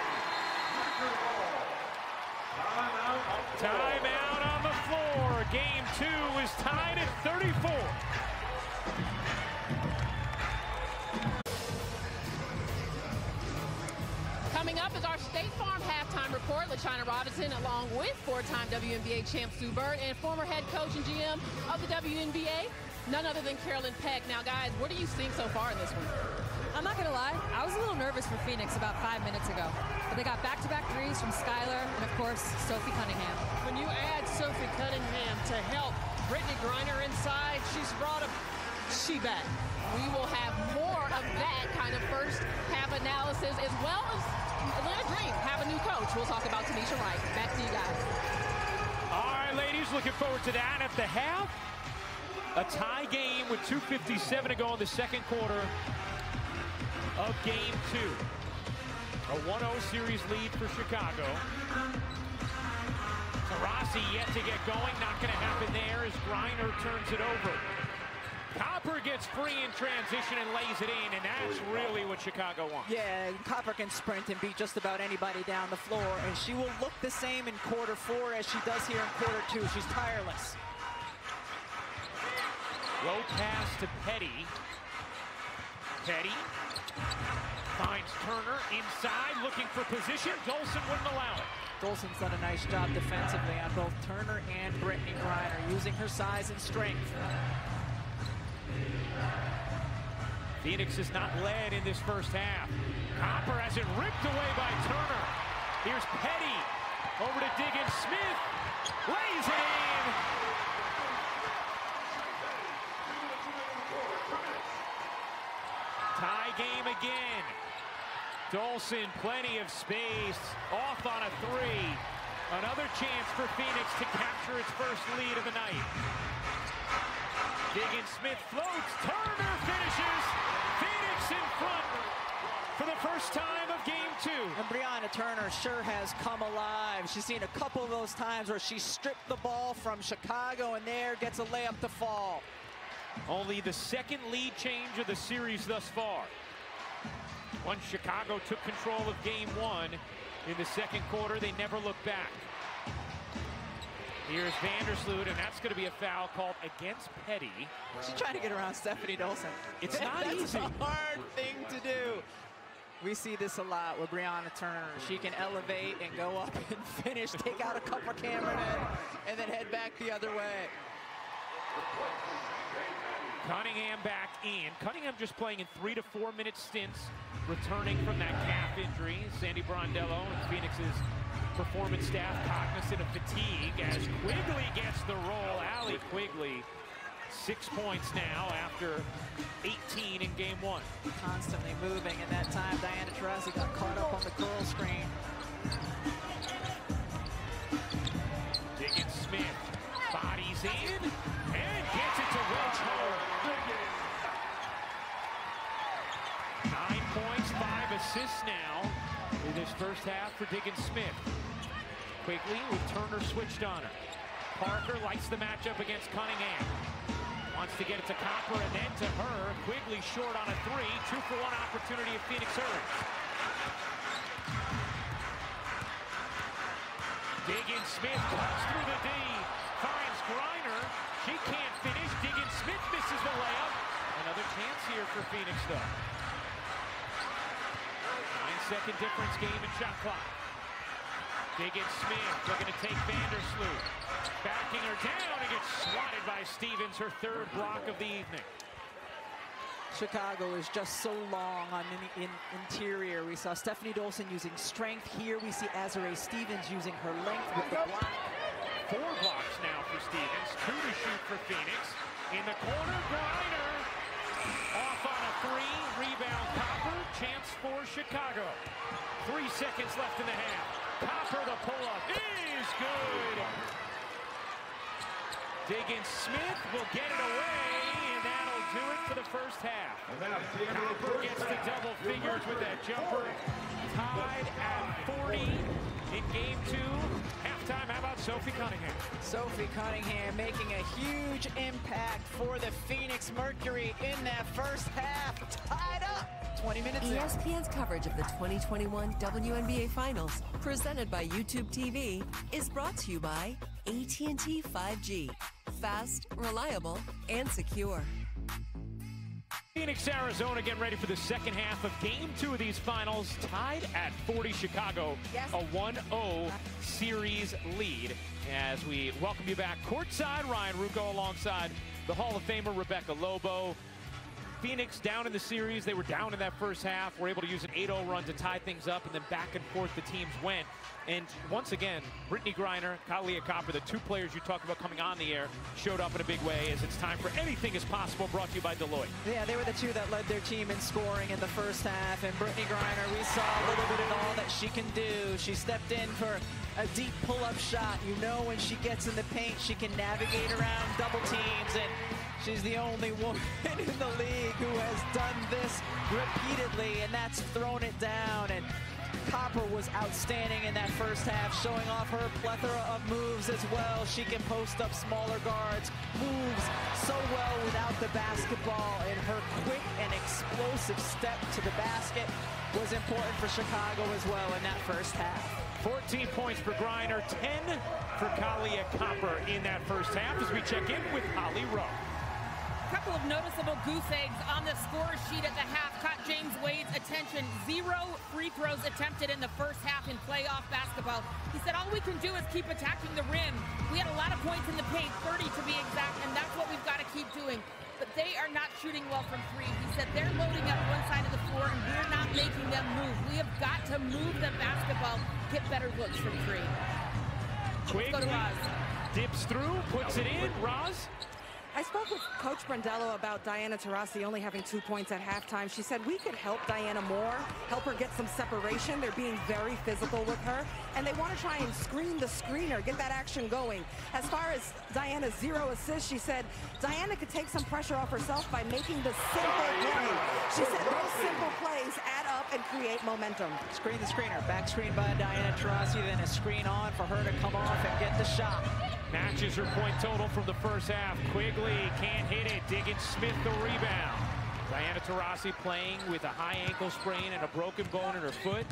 Timeout on the floor. Game 2 is tied at 34. Coming up is our State Farm halftime report. LaChina Robinson, along with four-time WNBA champ Sue Bird and former head coach and GM of the WNBA, none other than Carolyn Peck. Now, guys, what are you seeing so far in this one? I'm not going to lie. I was a little nervous for Phoenix about 5 minutes ago. But they got back-to-back threes from Skylar and, of course, Sophie Cunningham. When you add Sophie Cunningham to help Brittany Griner inside, she's brought a she-back. We will have more of that kind of first half analysis, as well as Atlanta Dream have a new coach. We'll talk about Tanisha Wright. Back to you guys. All right, ladies, looking forward to that. At the half, a tie game with 2:57 to go in the second quarter of game 2. A 1-0 series lead for Chicago. Taurasi yet to get going. Not going to happen there as Griner turns it over. Copper gets free in transition and lays it in, and that's really what Chicago wants. Yeah, Copper can sprint and beat just about anybody down the floor, and she will look the same in quarter 4 as she does here in quarter 2. She's tireless. Low pass to Petty. Petty finds Turner inside, looking for position. Dolson wouldn't allow it. Dolson's done a nice job defensively on both Turner and Brittany Griner, using her size and strength. Phoenix is not led in this first half. Copper has it ripped away by Turner. Here's Petty over to Diggins Smith. Lays it in. Tie game again. Dolson, plenty of space. Off on a 3. Another chance for Phoenix to capture its first lead of the night. Diggins Smith floats. Turner finishes. Phoenix in front for the first time of game 2. And Brianna Turner sure has come alive. She's seen a couple of those times where she stripped the ball from Chicago and there gets a layup to fall. Only the second lead change of the series thus far. Once Chicago took control of game 1 in the second quarter, they never looked back. Here's Vandersloot, and that's going to be a foul called against Petty. She's trying to get around Stephanie Dolson. It's not easy. That's a hard thing to do. We see this a lot with Brianna Turner. She can elevate and go up and finish, take out a couple of cameramen, and then head back the other way. Cunningham back in. Cunningham just playing in 3 to 4 minute stints, returning from that calf injury. Sandy Brondello and Phoenix's performance staff cognizant of fatigue as Quigley gets the roll. Allie Quigley, 6 points now after 18 in game 1. Constantly moving, and that time Diana Taurasi got caught up on the curl screen. Diggins Smith bodies in and gets it to Welch home. 9 points, 5 assists now in this first half for Diggins Smith. Quigley with Turner switched on her. Parker likes the matchup against Cunningham. Wants to get it to Copper and then to her. Quigley short on a 3. 2-for-1 opportunity if Phoenix hurries. Diggins Smith cuts through the D. Finds Griner. She can't finish. Diggins Smith misses the layup. Another chance here for Phoenix though. 9-second difference game in shot clock. Diggins Smith looking to take Vandersloot. Backing her down and gets swatted by Stevens, her 3rd block of the evening. Chicago is just so long on the interior. We saw Stephanie Dolson using strength. Here we see Azurá Stevens using her length with the block. 4 blocks now for Stevens. 2 to shoot for Phoenix. In the corner, Griner. Off on a 3. Rebound Copper. Chance for Chicago. 3 seconds left in the half. Copper, the pull-up is good. Diggins Smith will get it away, and that'll do it for the first half. Copper gets to double figures with that jumper. Tied at 40 in game 2. Halftime, how about Sophie Cunningham? Sophie Cunningham making a huge impact for the Phoenix Mercury in that first half. Tied up 20 minutes in. ESPN's coverage of the 2021 WNBA Finals, presented by YouTube TV, is brought to you by AT&T 5G. Fast, reliable, and secure. Phoenix, Arizona getting ready for the second half of Game 2 of these finals. Tied at 40 Chicago, a 1-0 series lead. As we welcome you back courtside, Ryan Ruocco alongside the Hall of Famer Rebecca Lobo. Phoenix down in the series. They were down in that first half. Were able to use an 8-0 run to tie things up, and then back and forth the teams went. And once again, Brittney Griner, Kahleah Copper, the two players you talked about coming on the air, showed up in a big way as it's time for Anything is Possible, brought to you by Deloitte. Yeah, they were the two that led their team in scoring in the first half. And Brittney Griner, we saw a little bit of all that she can do. She stepped in for a deep pull-up shot. You know, when she gets in the paint, she can navigate around double teams. And she's the only woman in the league who has done this repeatedly, and that's thrown it down. And Copper was outstanding in that first half, showing off her plethora of moves as well. She can post up smaller guards, moves so well without the basketball, and her quick and explosive step to the basket was important for Chicago as well in that first half. 14 points for Griner, 10 for Kahleah Copper in that first half as we check in with Holly Rowe. A couple of noticeable goose eggs on the score sheet at the half caught James Wade's attention. 0 free throws attempted in the first half in playoff basketball. He said, all we can do is keep attacking the rim. We had a lot of points in the paint, 30 to be exact, and that's what we've got to keep doing. But they are not shooting well from three. He said they're loading up one side of the floor, and we're not making them move. We have got to move the basketball, get better looks from three. Quickly go to Roz. Dips through, puts it in. Roz? I spoke with Coach Brondello about Diana Taurasi only having 2 points at halftime. She said we could help Diana more, help her get some separation. They're being very physical with her, and they want to try and screen the screener, get that action going. As far as Diana's 0 assists, she said Diana could take some pressure off herself by making the simple play. She said those simple plays add up and create momentum. Screen the screener, back screen by Diana Taurasi, then a screen on for her to come off and get the shot. Matches her point total from the first half. Quigley can't hit it. Diggins Smith the rebound. Diana Taurasi playing with a high ankle sprain and a broken bone in her foot.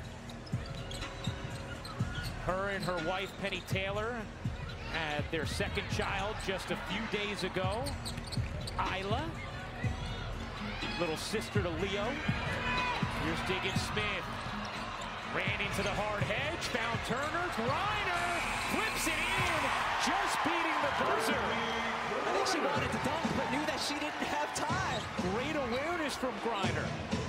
Her and her wife, Penny Taylor, had their second child just a few days ago. Isla, little sister to Leo. Here's Diggins Smith. Ran into the hard hedge, found Turner. Griner flips it in, just beating the buzzer. I think she wanted to dunk, but knew that she didn't have time. Great awareness from Griner.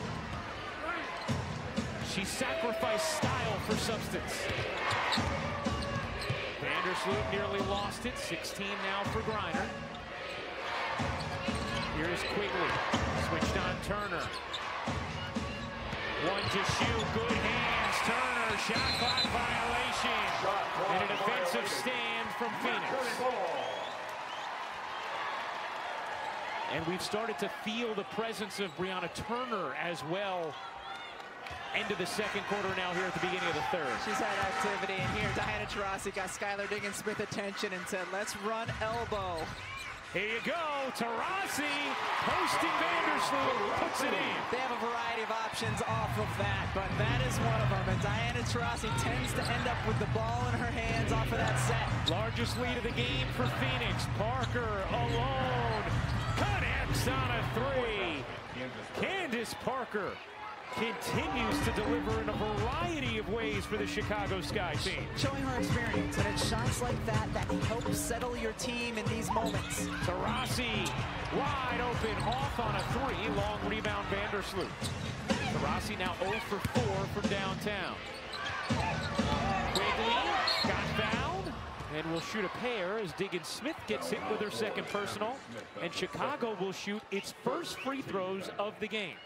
She sacrificed style for substance. Vandersloot nearly lost it. 16 now for Griner. Here's Quigley. Switched on Turner. One to shoot. Good hands. Turner. Shot clock violation. And a defensive stand from Phoenix. And we've started to feel the presence of Brianna Turner as well. End of the second quarter now here at the beginning of the third. She's had activity, and here Diana Taurasi got Skylar Diggins Smith attention and said, let's run elbow. Here you go, Taurasi hosting Vandersloot, puts it in. They have a variety of options off of that, but that is one of them. And Diana Taurasi tends to end up with the ball in her hands off of that set. Largest lead of the game for Phoenix. Parker alone. Connects on a three. Candace Parker continues to deliver in a variety of ways for the Chicago Sky team. Showing her experience, and it's shots like that that help settle your team in these moments. Taurasi wide open, off on a three. Long rebound, Vandersloot. Taurasi now 0 for 4 from downtown. Quigley got fouled and will shoot a pair as Diggins Smith gets hit with her second personal. And Chicago will shoot its first free throws of the game.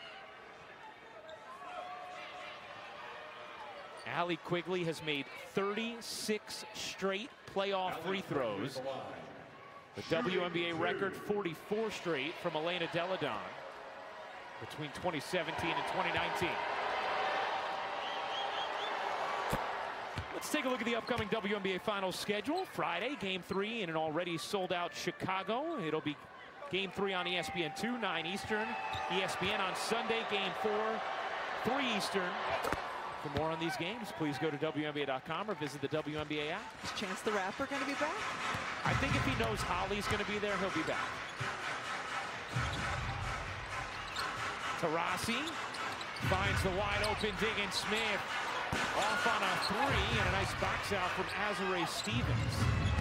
Allie Quigley has made 36 straight playoff free throws. The WNBA record 44 straight from Elena Delle Donne between 2017 and 2019. Let's take a look at the upcoming WNBA Finals schedule. Friday, Game 3 in an already sold-out Chicago. It'll be Game 3 on ESPN2, 9 Eastern. ESPN on Sunday, Game 4, 3 Eastern. For more on these games, please go to WNBA.com or visit the WNBA app. Is Chance the Rapper going to be back? I think if he knows Holly's going to be there, he'll be back. Taurasi finds the wide open Diggins Smith. Off on a 3 and a nice box out from Azurá Stevens.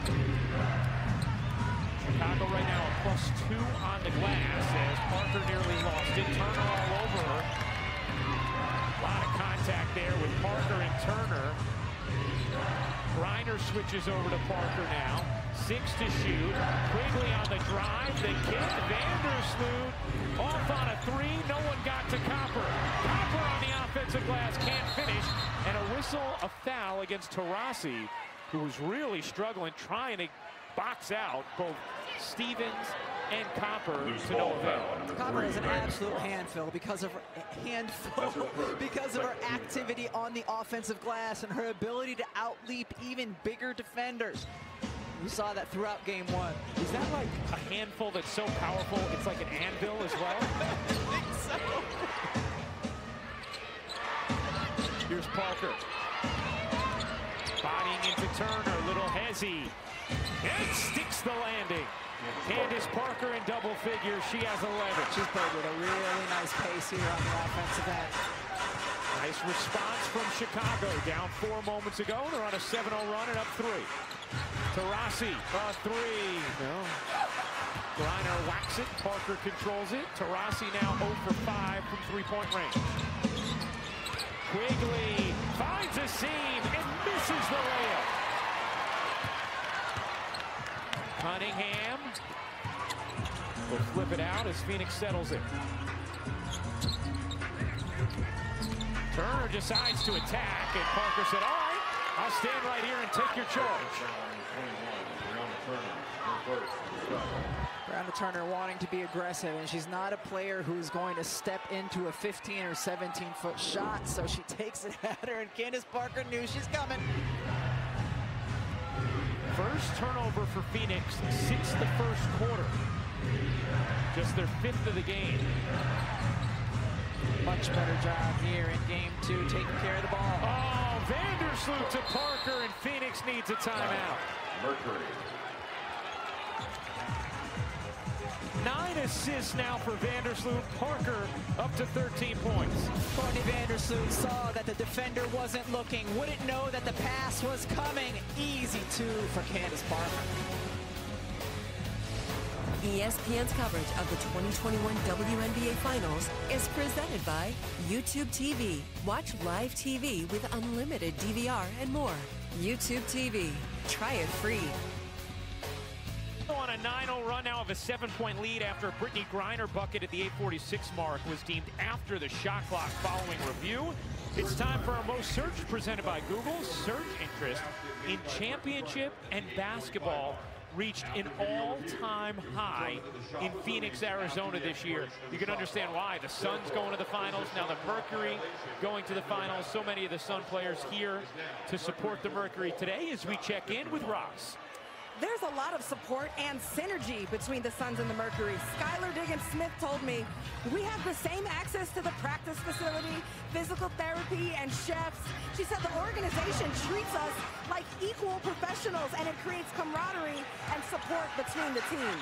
Chicago right now a +2 on the glass as Parker nearly lost it. Turner all over her. A lot of contact there with Parker and Turner. Griner switches over to Parker now. 6 to shoot. Quigley on the drive. The kick. Vandersloot off on a 3. No one got to Copper. Copper on the offensive glass can't finish. And a whistle, a foul against Taurasi, who was really struggling, trying to box out both Stevens and Copper to no avail. Copper is an absolute handful because of her activity on the offensive glass and her ability to outleap even bigger defenders. We saw that throughout game 1. Is that like a handful that's so powerful it's like an anvil as well? I think so. Here's Parker. Bodying into Turner, little hezzy. And sticks the landing. Candace Parker in double figures. She has 11. She's played with a really nice pace here on the offensive end. Nice response from Chicago. Down 4 moments ago. They're on a 7-0 run and up 3. Taurasi, 3. No. Griner whacks it. Parker controls it. Taurasi now 0 for 5 from 3-point range. Quigley finds a seam and misses the layup. Cunningham will flip it out as Phoenix settles it. Turner decides to attack, and Parker said, all right, I'll stand right here and take your charge. Brianna Turner wanting to be aggressive, and she's not a player who's going to step into a 15 or 17-foot shot, so she takes it at her, and Candace Parker knew she's coming. First turnover for Phoenix since the first quarter. Just their 5th of the game. Much better job here in game 2, taking care of the ball. Oh, Vandersloot to Parker, and Phoenix needs a timeout. Mercury. 9 assists now for Vandersloot. Parker up to 13 points. Courtney Vandersloot saw that the defender wasn't looking, wouldn't know that the pass was coming. Easy 2 for Candace Parker. ESPN's coverage of the 2021 WNBA Finals is presented by YouTube TV. Watch live TV with unlimited DVR and more. YouTube TV. Try it free. On a 9-0 run now of a 7-point lead after a Brittany Griner bucket at the 8:46 mark was deemed after the shot clock following review. It's time for our most searched, presented by Google. Search interest in championship and basketball reached an all-time high in Phoenix, Arizona this year. You can understand why. The Suns going to the finals, now the Mercury going to the finals. So many of the Sun players here to support the Mercury today as we check in with Ross. There's a lot of support and synergy between the Suns and the Mercury. Skylar Diggins Smith told me, we have the same access to the practice facility, physical therapy, and chefs. She said the organization treats us like equal professionals, and it creates camaraderie and support between the teams.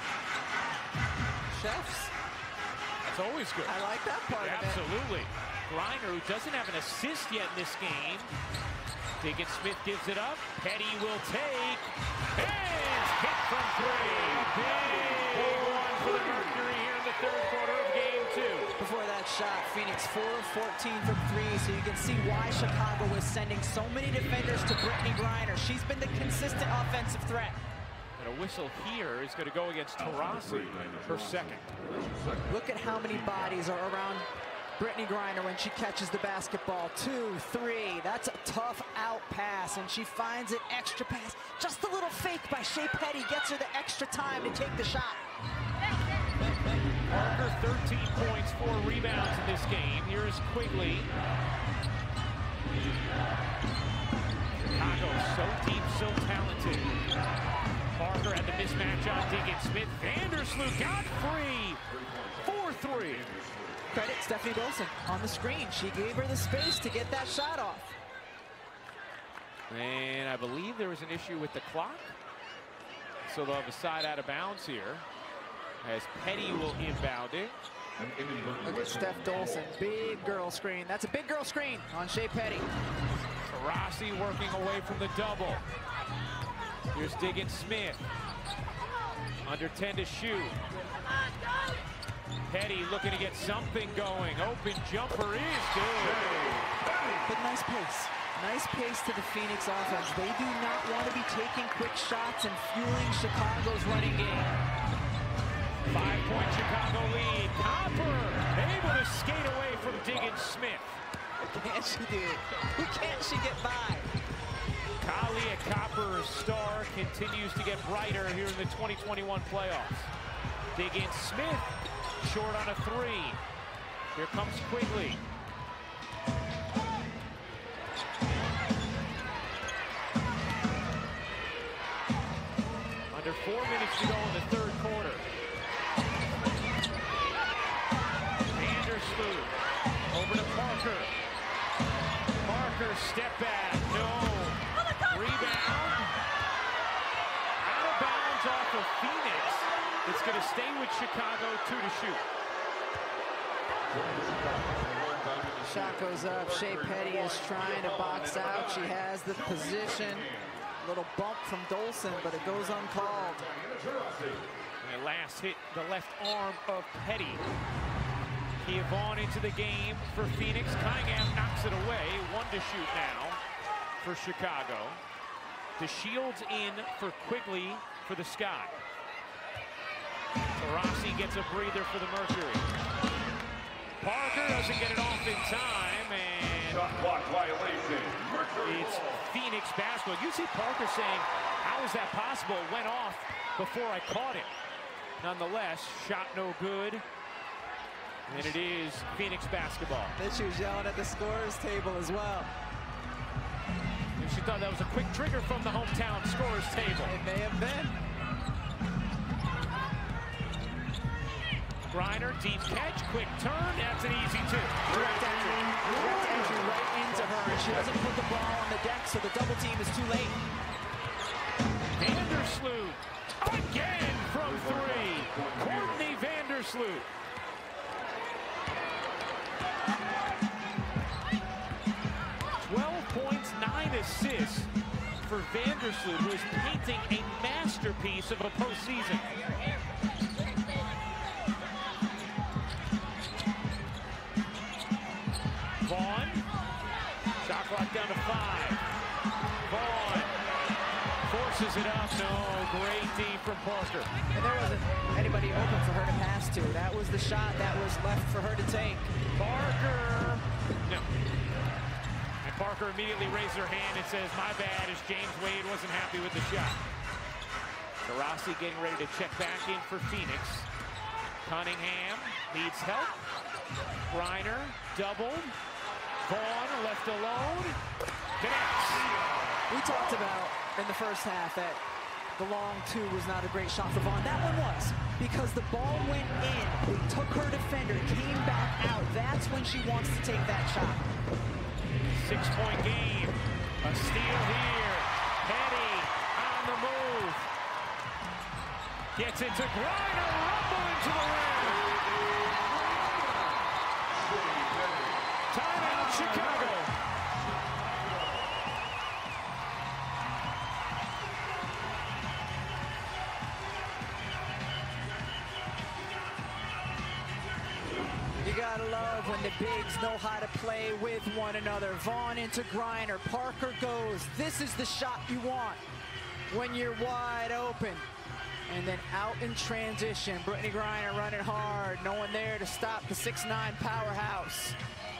Chefs? That's always good. I like that part of it. Absolutely. Griner, who doesn't have an assist yet in this game. Diggins Smith gives it up. Petty will take. And hit from 3. Big one for the Mercury here in the 3rd quarter of game 2. Before that shot, Phoenix 4 of 14 from 3, so you can see why Chicago was sending so many defenders to Brittany Griner. She's been the consistent offensive threat. And a whistle here is going to go against Taurasi, her 2nd. Look at how many bodies are around Brittany Griner when she catches the basketball. 2, 3, that's a tough out pass, and she finds an extra pass. Just a little fake by Shea Petty gets her the extra time to take the shot. Parker, 13 points, 4 rebounds in this game. Here's Quigley. Chicago, so deep, so talented. Parker had the mismatch on Diggins Smith. Vandersloot got free. 4-3. credit, Stephanie Dolson on the screen. She gave her the space to get that shot off. And I believe there was an issue with the clock. So they'll have a side out of bounds here as Petty will inbound it. Look at Steph Dolson, big girl screen. That's a big girl screen on Shea Petty. Taurasi working away from the double. Here's Diggins Smith. Under 10 to shoot. Petty looking to get something going. Open jumper is good. But nice pace. Nice pace to the Phoenix offense. They do not want to be taking quick shots and fueling Chicago's running game. 5-point Chicago lead. Copper able to skate away from Diggins Smith. What can she do? Who can't she get by? Kahleah Copper's star continues to get brighter here in the 2021 playoffs. Diggins Smith short on a three. Here comes Quigley. Under 4 minutes to go in the third quarter. Vandersloot over to Parker. Parker step back, no. Rebound. Out of bounds off of Phoenix. It's going to stay with Chicago, 2 to shoot. Shot goes up. Shea Petty is trying to box out. She has the position. Little bump from Dolson, but it goes uncalled. And last hit the left arm of Petty. Kia Vaughn into the game for Phoenix. Cunningham knocks it away. 1 to shoot now for Chicago. DeShields in for Quigley for the Sky. Taurasi gets a breather for the Mercury. Parker doesn't get it off in time, and Shot clock violation. Mercury it's ball. Phoenix basketball. You see Parker saying, how is that possible? It went off before I caught it. Nonetheless, shot no good. And it is Phoenix basketball. Then she was yelling at the scorer's table as well. And she thought that was a quick trigger from the hometown scorer's table. It may have been. Griner, deep catch, quick turn. That's an easy two. Direct entry right into her, and she doesn't put the ball on the deck, so the double team is too late. Vandersloot again from 3. Courtney Vandersloot. Points, 9 assists for Vandersloot, who is painting a masterpiece of a postseason. Vaughn, shot clock down to 5. Vaughn forces it up. No, great D from Parker. And there wasn't anybody open for her to pass to. That was the shot that was left for her to take. Parker, no. Parker immediately raised her hand and says, my bad, as James Wade wasn't happy with the shot. Taurasi getting ready to check back in for Phoenix. Cunningham needs help. Griner doubled. Vaughn left alone. Connects. We talked about in the first half that the long 2 was not a great shot for Vaughn. That one was, because the ball went in. They took her defender, came back out. That's when she wants to take that shot. 6-point game. A steal here. Petty on the move. Gets it to Griner. Rumble into the rim. Timeout, Chicago. You gotta love when the bigs know how to play with one another. Vaughn into Griner. Parker goes. This is the shot you want when you're wide open. And then out in transition. Brittney Griner running hard. No one there to stop the 6'9" powerhouse.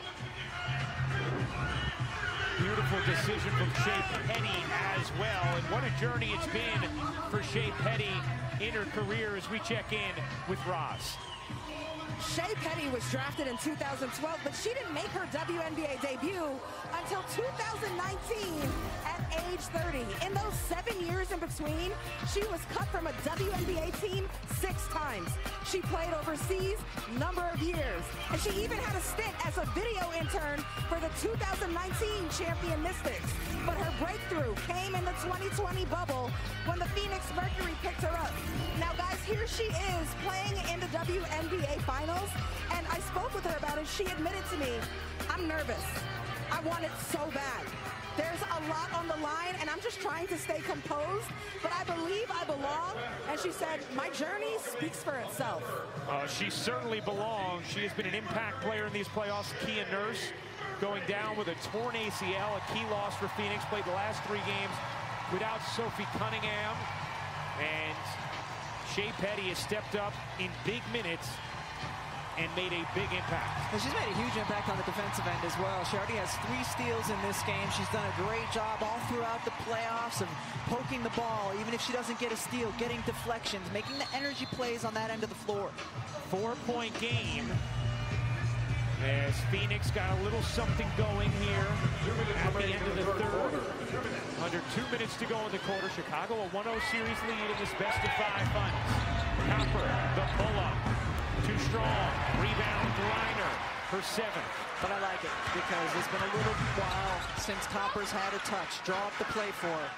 Beautiful decision from Shea Petty as well. And what a journey it's been for Shea Petty in her career as we check in with Roz. Shea Petty was drafted in 2012, but she didn't make her WNBA debut until 2019 at age 30. In those 7 years in between, she was cut from a WNBA team 6 times. She played overseas number of years, and she even had a stint as a video intern for the 2019 champion Mystics. But her breakthrough came in the 2020 bubble when the Phoenix Mercury picked her up. Now, guys, here she is playing in the WNBA Finals, and I spoke with her about it. She admitted to me, I'm nervous. I want it so bad. There's a lot on the line, and I'm just trying to stay composed, but I believe I belong. And she said, my journey speaks for itself. She certainly belongs. She has been an impact player in these playoffs. Kia Nurse going down with a torn ACL, a key loss for Phoenix. Played the last 3 games without Sophie Cunningham. And Shea Petty has stepped up in big minutes and made a big impact. And she's made a huge impact on the defensive end as well. She already has 3 steals in this game. She's done a great job all throughout the playoffs of poking the ball, even if she doesn't get a steal, getting deflections, making the energy plays on that end of the floor. 4-point game as Phoenix got a little something going here at the end of the third. Under 2 minutes to go in the quarter. Chicago a 1-0 series lead in this best-of-5 finals. Copper, the pull-up. Too strong. Rebound, Griner, her 7th. But I like it because it's been a little while since Copper's had a touch. Draw up the play for her.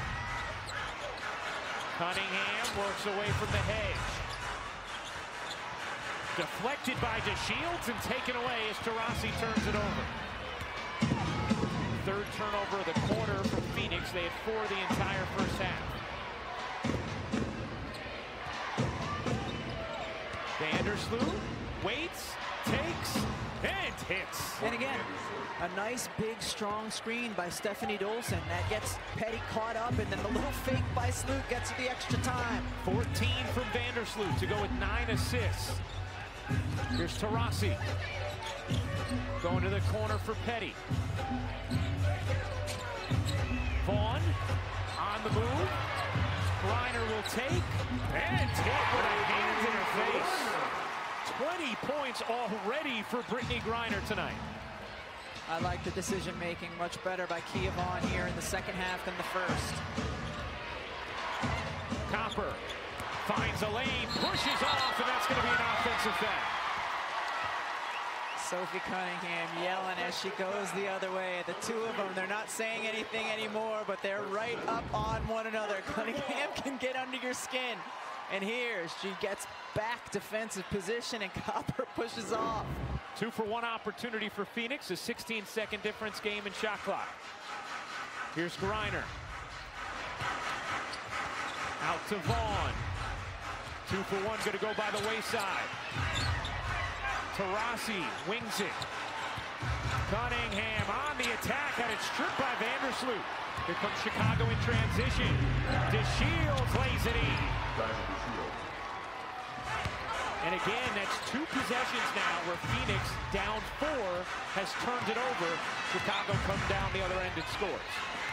Cunningham works away from the hedge. Deflected by DeShields and taken away as Taurasi turns it over. 3rd turnover of the quarter from Phoenix. They had 4 the entire first half. Vandersloot waits, takes, and hits. And again, a nice, big, strong screen by Stephanie Dolson. That gets Petty caught up, and then the little fake by Sloot gets the extra time. 14 from Vandersloot to go with 9 assists. Here's Taurasi. Going to the corner for Petty. Vaughn on the move. Griner will take and hit with a hand in her face. 20 points already for Brittney Griner tonight. I like the decision-making much better by Kia Vaughn here in the second half than the first. Copper finds a lane, pushes off, and that's going to be an offensive foul. Sophie Cunningham yelling as she goes the other way. The 2 of them, they're not saying anything anymore, but they're right up on one another. Cunningham can get under your skin. And here she gets back defensive position, and Copper pushes off. 2-for-1 opportunity for Phoenix, a 16-second difference game in shot clock. Here's Griner. Out to Vaughn. 2-for-1 going to go by the wayside. Taurasi wings it. Cunningham on the attack, had it stripped by Vandersloot. Here comes Chicago in transition. DeShields lays it in. And again, that's 2 possessions now where Phoenix, down 4, has turned it over. Chicago comes down the other end and scores.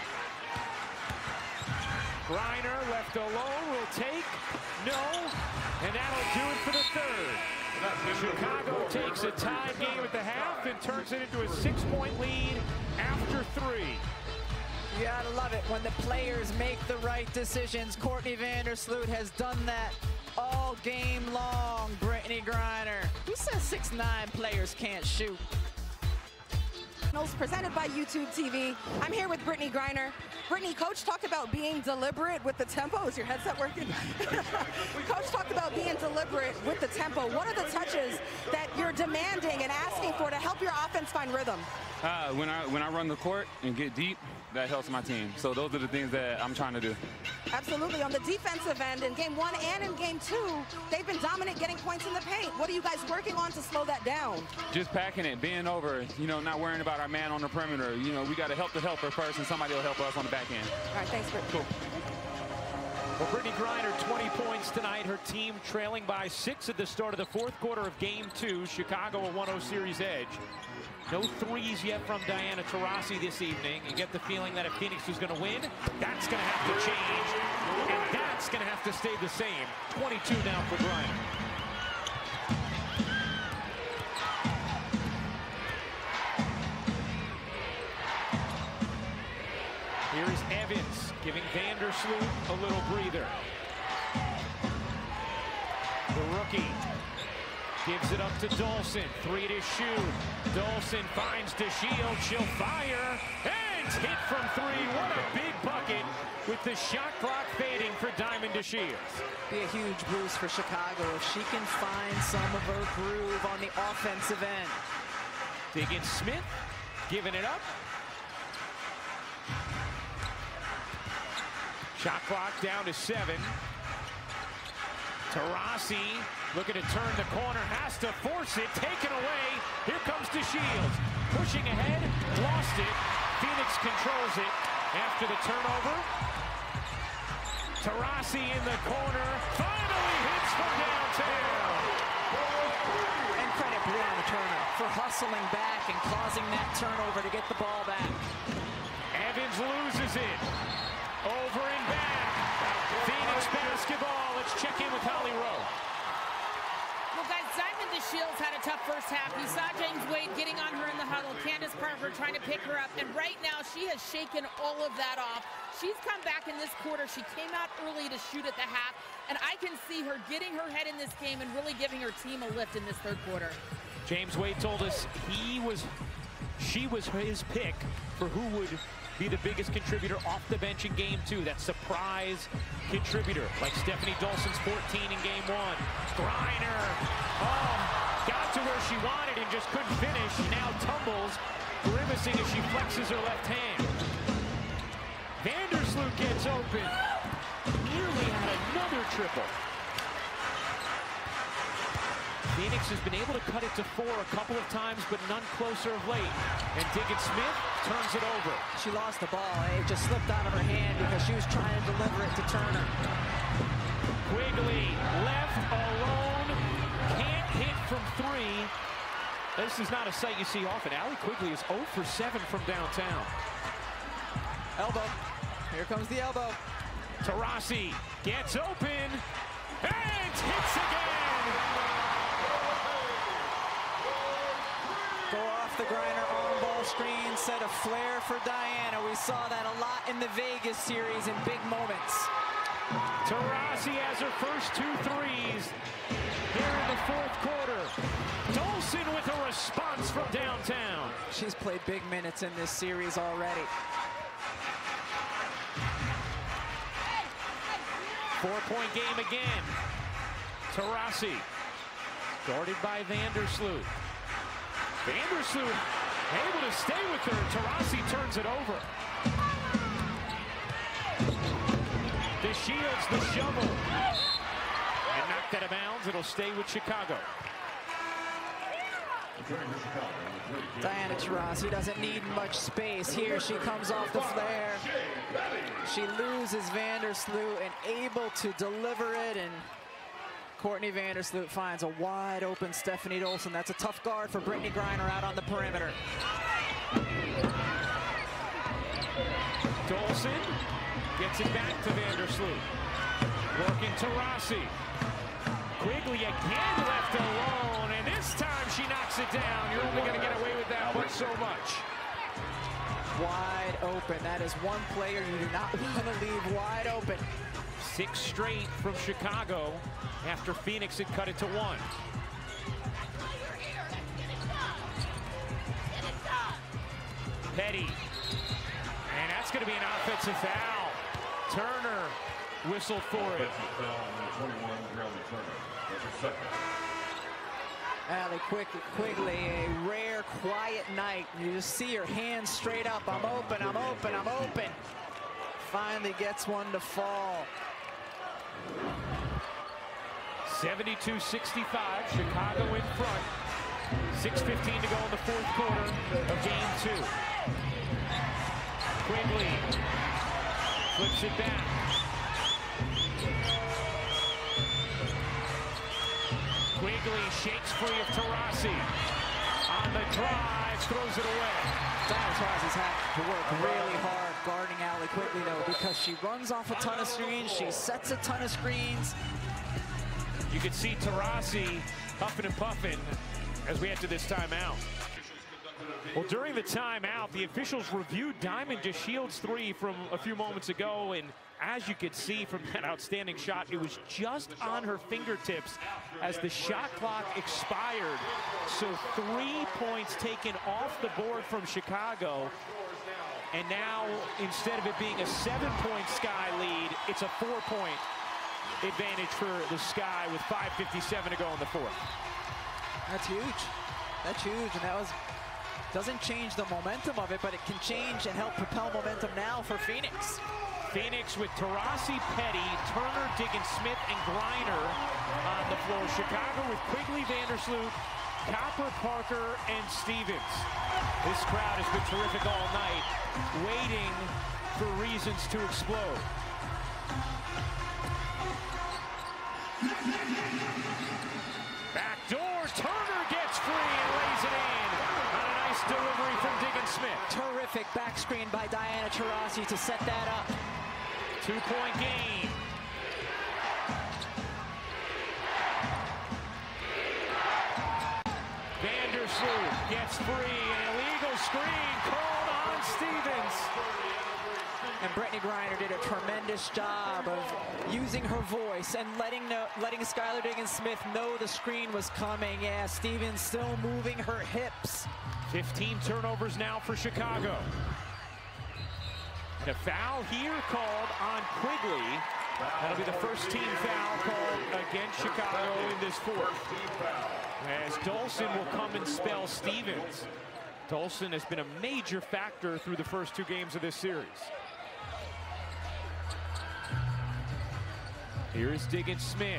Griner left alone, will take, no, and that'll do it for the 3rd. Chicago takes a tied game at the half and turns it into a 6-point lead after 3. You gotta love it when the players make the right decisions. Courtney Vandersloot has done that all game long. Brittney Griner. Who says 6'9" players can't shoot? Presented by YouTube TV. I'm here with Brittney Griner. Brittney, Coach talked about being deliberate with the tempo. Is your headset working? Coach talked about being deliberate with the tempo. What are the touches that you're demanding and asking for to help your offense find rhythm? When I run the court and get deep, that helps my team. So those are the things that I'm trying to do. Absolutely. On the defensive end, in game 1 and in game 2, they've been dominant getting points in the paint. What are you guys working on to slow that down? Just packing it, being over, not worrying about our man on the perimeter. We got to help the helper first, and somebody will help us on the back end. All right, thanks, Brittney. Cool. Well, Brittney Griner, 20 points tonight. Her team trailing by 6 at the start of the 4th quarter of game 2. Chicago a 1-0 series edge. No threes yet from Diana Taurasi this evening. You get the feeling that if Phoenix was going to win, that's going to have to change, and that's going to have to stay the same. 22 now for Griner. giving Vandersloot a little breather. The rookie gives it up to Dolson. 3 to shoot. Dolson finds DeShields. She'll fire and hit from 3. What a big bucket with the shot clock fading for Diamond DeShields. Be a huge boost for Chicago if she can find some of her groove on the offensive end. Diggins-Smith giving it up. Shot clock down to 7. Taurasi looking to turn the corner, has to force it, taken away. Here comes DeShields, pushing ahead, lost it. Phoenix controls it after the turnover. Taurasi in the corner, finally hits from downtown. And credit Brianna Turner for hustling back and causing that turnover to get the ball back. Evans loses it. Over and back. Phoenix basketball. Let's check in with Holly Rowe. Well, guys, Diamond DeShields had a tough first half. You saw James Wade getting on her in the huddle, Candace Parker trying to pick her up, and right now she has shaken all of that off. She's come back in this quarter. She came out early to shoot at the half, and I can see her getting her head in this game and really giving her team a lift in this third quarter. James Wade told us she was his pick for who would be the biggest contributor off the bench in game 2. That surprise contributor, like Stephanie Dolson's 14 in game 1. Griner, got to where she wanted and just couldn't finish. Now tumbles, grimacing as she flexes her left hand. Vandersloot gets open. Nearly had another triple. Phoenix has been able to cut it to 4 a couple of times, but none closer of late. And Diggins-Smith turns it over. She lost the ball. It just slipped out of her hand because she was trying to deliver it to Turner. Quigley left alone. Can't hit from 3. This is not a sight you see often. Allie Quigley is 0 for 7 from downtown. Elbow. Here comes the elbow. Taurasi gets open and hits again. Go off the Griner on-ball screen, set a flare for Diana. We saw that a lot in the Vegas series in big moments. Taurasi has her first 2 threes here in the 4th quarter. Dolson with a response from downtown. She's played big minutes in this series already. 4-point game again. Taurasi guarded by Vandersloot. Vandersloot able to stay with her. Taurasi turns it over. DeShields the shovel. And knocked out of bounds. It'll stay with Chicago. Diana Taurasi doesn't need much space. Here she comes off the flare. She loses Vandersloot and able to deliver it, and Courtney Vandersloot finds a wide open Stephanie Dolson. That's a tough guard for Brittney Griner out on the perimeter. Dolson gets it back to Vandersloot. Working Taurasi. Quigley again left alone, and this time she knocks it down. You're only going to get away with that but so much. Wide open. That is one player you do not want to leave wide open. 6 straight from Chicago after Phoenix had cut it to 1. Petty. And that's going to be an offensive foul. Turner whistled for it. Allie Quigley, a rare, quiet night. You just see her hands straight up. I'm open, I'm open, I'm open. Finally gets one to fall. 72-65, Chicago in front. 6:15 to go in the 4th quarter of game 2. Quigley flips it back. Quigley shakes free of Taurasi. On the drive, throws it away. Diana Taurasi's had to work really hard guarding Allie Quigley, though, because she runs off a ton of screens, she sets a ton of screens. You can see Taurasi huffing and puffing as we head to this timeout. Well, during the timeout, the officials reviewed Diamond DeShield's three from a few moments ago, and as you could see from that outstanding shot, it was just on her fingertips as the shot clock expired. So 3 points taken off the board from Chicago. And now, instead of it being a 7-point Sky lead, it's a 4-point advantage for the Sky with 5:57 to go in the fourth. That's huge. That's huge, and that doesn't change the momentum of it, but it can change and help propel momentum now for Phoenix. Phoenix with Taurasi, Petty, Turner, Diggins-Smith, and Griner on the floor. Chicago with Quigley, Vandersloot, Copper, Parker, and Stevens. This crowd has been terrific all night, waiting for reasons to explode. Back door, Turner gets free and lays it in on a nice delivery from Diggins-Smith. Terrific back screen by Diana Taurasi to set that up. 2-point game. Vandersloot gets free, an illegal screen called on Stevens. And Brittney Griner did a tremendous job of using her voice and letting Skylar Diggins-Smith know the screen was coming. Yeah, Stevens still moving her hips. 15 turnovers now for Chicago. And a foul here called on Quigley. That'll be the first team foul called against Chicago in this fourth. As Dolson will come and spell Stevens. Dolson has been a major factor through the first two games of this series. Here is Diggins-Smith.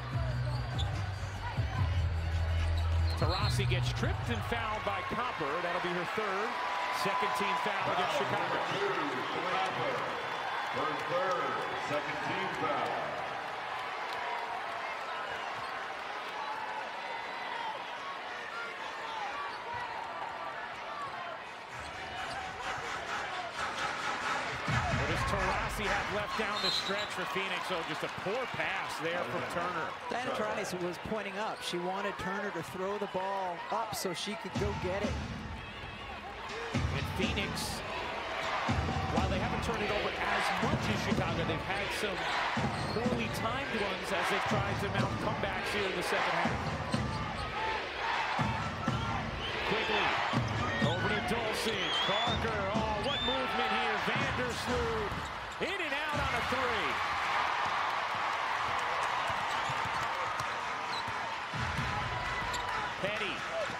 Taurasi gets tripped and fouled by Copper. That'll be her third. Second team foul against Chicago. Her third, second team foul. What does Taurasi have left down the stretch for Phoenix? Oh, just a poor pass there from Turner. Diana Taurasi was pointing up. She wanted Turner to throw the ball up so she could go get it. And Phoenix, while they haven't turned it over as much as Chicago, they've had some poorly timed ones as they've tried to mount comebacks here in the second half. Quigley, over to Dolson, Parker, oh, what movement here, Vandersloot, in and out on a three. Petty,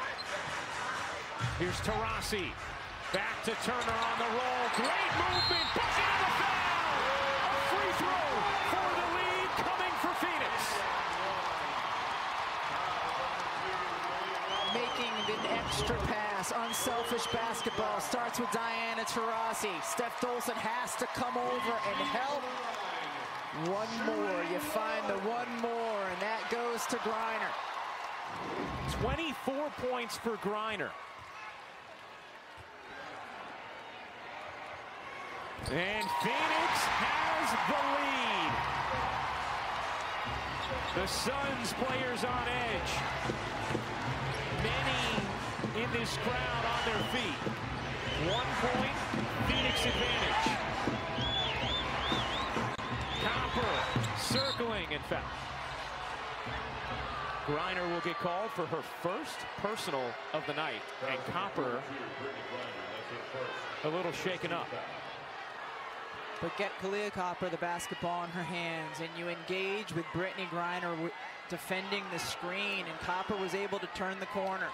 here's Taurasi. Back to Turner on the roll. Great movement. Bucket of the foul. A free throw for the lead coming for Phoenix. Making an extra pass. Unselfish basketball. Starts with Diana Taurasi. Steph Dolson has to come over and help. One more. You find the one more, and that goes to Griner. 24 points for Griner. And Phoenix has the lead. The Suns players on edge. Many in this crowd on their feet. 1 point, Phoenix advantage. Copper circling and foul. Griner will get called for her first personal of the night. And Copper a little shaken up. But get Kahleah Copper the basketball in her hands, and you engage with Brittney Griner defending the screen, and Copper was able to turn the corner.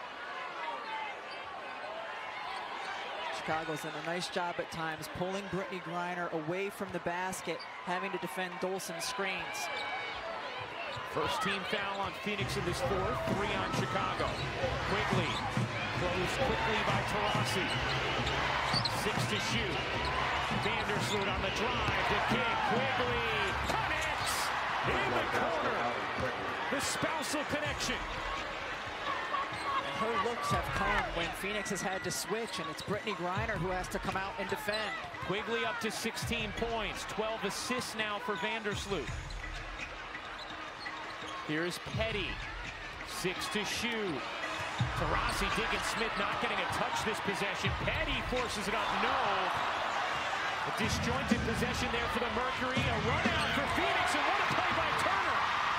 Chicago's done a nice job at times pulling Brittney Griner away from the basket, having to defend Dolson's screens. First team foul on Phoenix in this fourth, 3 on Chicago. Quigley, closed quickly by Taurasi. 6 to shoot. Vandersloot on the drive, the kick, Quigley connects in the corner. The spousal connection. And her looks have come when Phoenix has had to switch, and it's Brittney Griner who has to come out and defend. Quigley up to 16 points, 12 assists now for Vandersloot. Here's Petty, 6 to shoot. Taurasi, Diggins Smith not getting a touch this possession. Petty forces it up, no. A disjointed possession there for the Mercury. A run out for Phoenix, and what a play by Turner.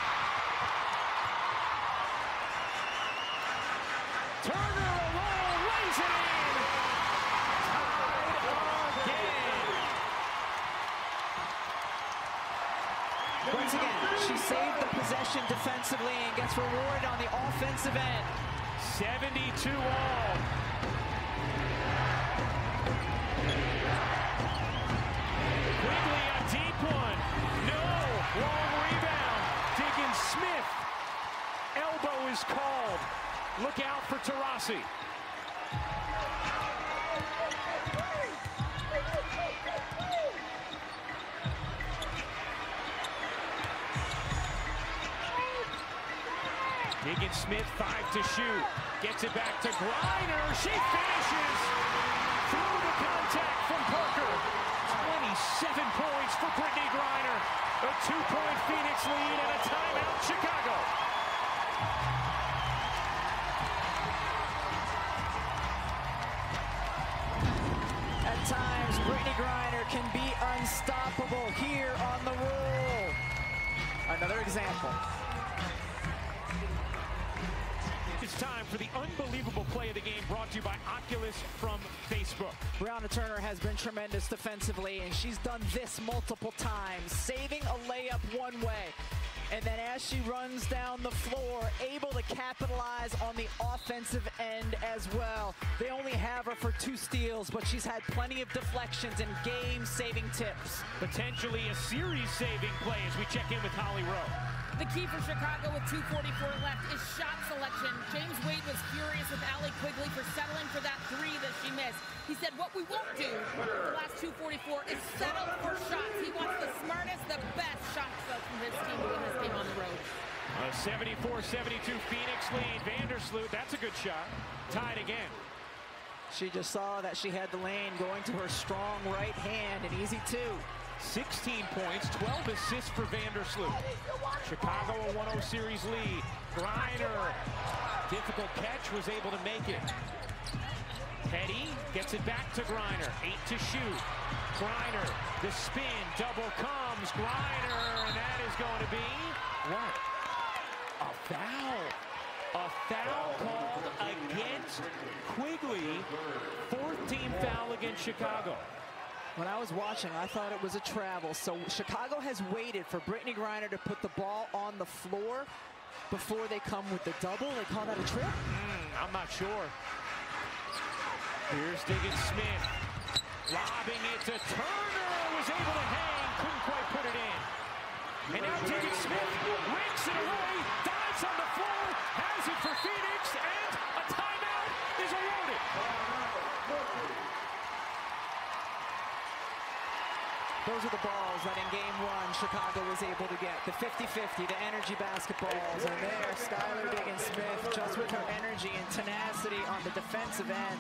Turner alone lays it in. Tied again. Once again, she saved the possession defensively and gets rewarded on the offensive end. 72 all. Quigley a deep one. No. Long rebound. Diggins Smith. Elbow is called. Look out for Taurasi. Diggins Smith, 5 to shoot. Gets it back to Griner. She finishes through the contact from Parker. 27 points for Brittney Griner. A 2-point Phoenix lead and a timeout Chicago. At times, Brittney Griner can be unstoppable here on the roll. Another example. It's time for the unbelievable play of the game, brought to you by Oculus from Facebook. Brianna Turner has been tremendous defensively, and she's done this multiple times, saving a layup one way. And then as she runs down the floor, able to capitalize on the offensive end as well. They only have her for 2 steals, but she's had plenty of deflections and game-saving tips. Potentially a series-saving play as we check in with Holly Rowe. The key for Chicago with 2:44 left is shot selection. James Wade was furious with Allie Quigley for settling for that 3 that she missed. He said, what we won't do the last 2:44 is settle for shots. He wants the smartest, the best shot from his team to win this game on the road. A 74-72 Phoenix lead. Vandersloot, that's a good shot. Tied again. She just saw that she had the lane going to her strong right hand, an easy 2. 16 points, 12 assists for Vandersloot. Chicago a 1-0 series lead. Griner, difficult catch, was able to make it. Petty gets it back to Griner, 8 to shoot. Griner, the spin, double comes, Griner, and that is going to be, what? A foul. A foul called against Quigley. 4th team foul against Chicago. When I was watching, I thought it was a travel. So Chicago has waited for Brittney Griner to put the ball on the floor before they come with the double. They call that a trip? I'm not sure. Here's Diggins Smith. Lobbing it to Turner. Was able to hang. Couldn't quite put it in. And now Diggins Smith rakes it away. Dives on the floor. Has it for Phoenix. And a timeout is awarded. Those are the balls that in game 1 Chicago was able to get. The 50-50, the energy basketballs. And there, Skylar Diggins Smith, just with her energy and tenacity on the defensive end.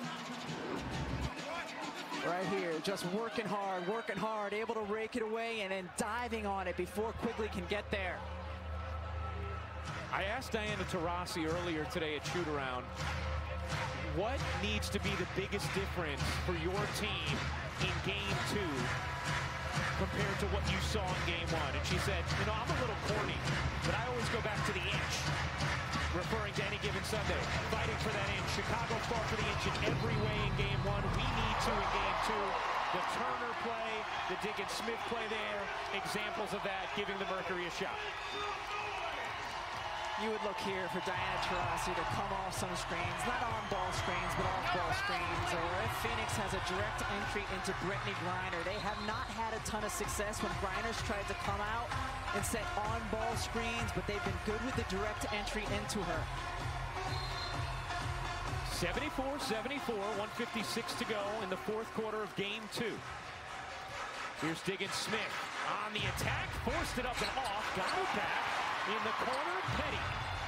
Right here, just working hard, able to rake it away and then diving on it before Quigley can get there. I asked Diana Taurasi earlier today at shoot-around, what needs to be the biggest difference for your team in game 2 compared to what you saw in game 1? And she said, you know, I'm a little corny, but I always go back to the inch, referring to any given Sunday, fighting for that inch. Chicago fought for the inch in every way in game 1. We need to in game 2. The Turner play, the Diggins Smith play there, examples of that, giving the Mercury a shot. You would look here for Diana Taurasi to come off some screens, not on-ball screens, but off-ball screens. Or if Phoenix has a direct entry into Brittney Griner, they have not had a ton of success when Griner's tried to come out and set on-ball screens, but they've been good with the direct entry into her. 74-74, 1:56 to go in the 4th quarter of game 2. Here's Diggins Smith on the attack, forced it up and off, got it back in the corner, Petty.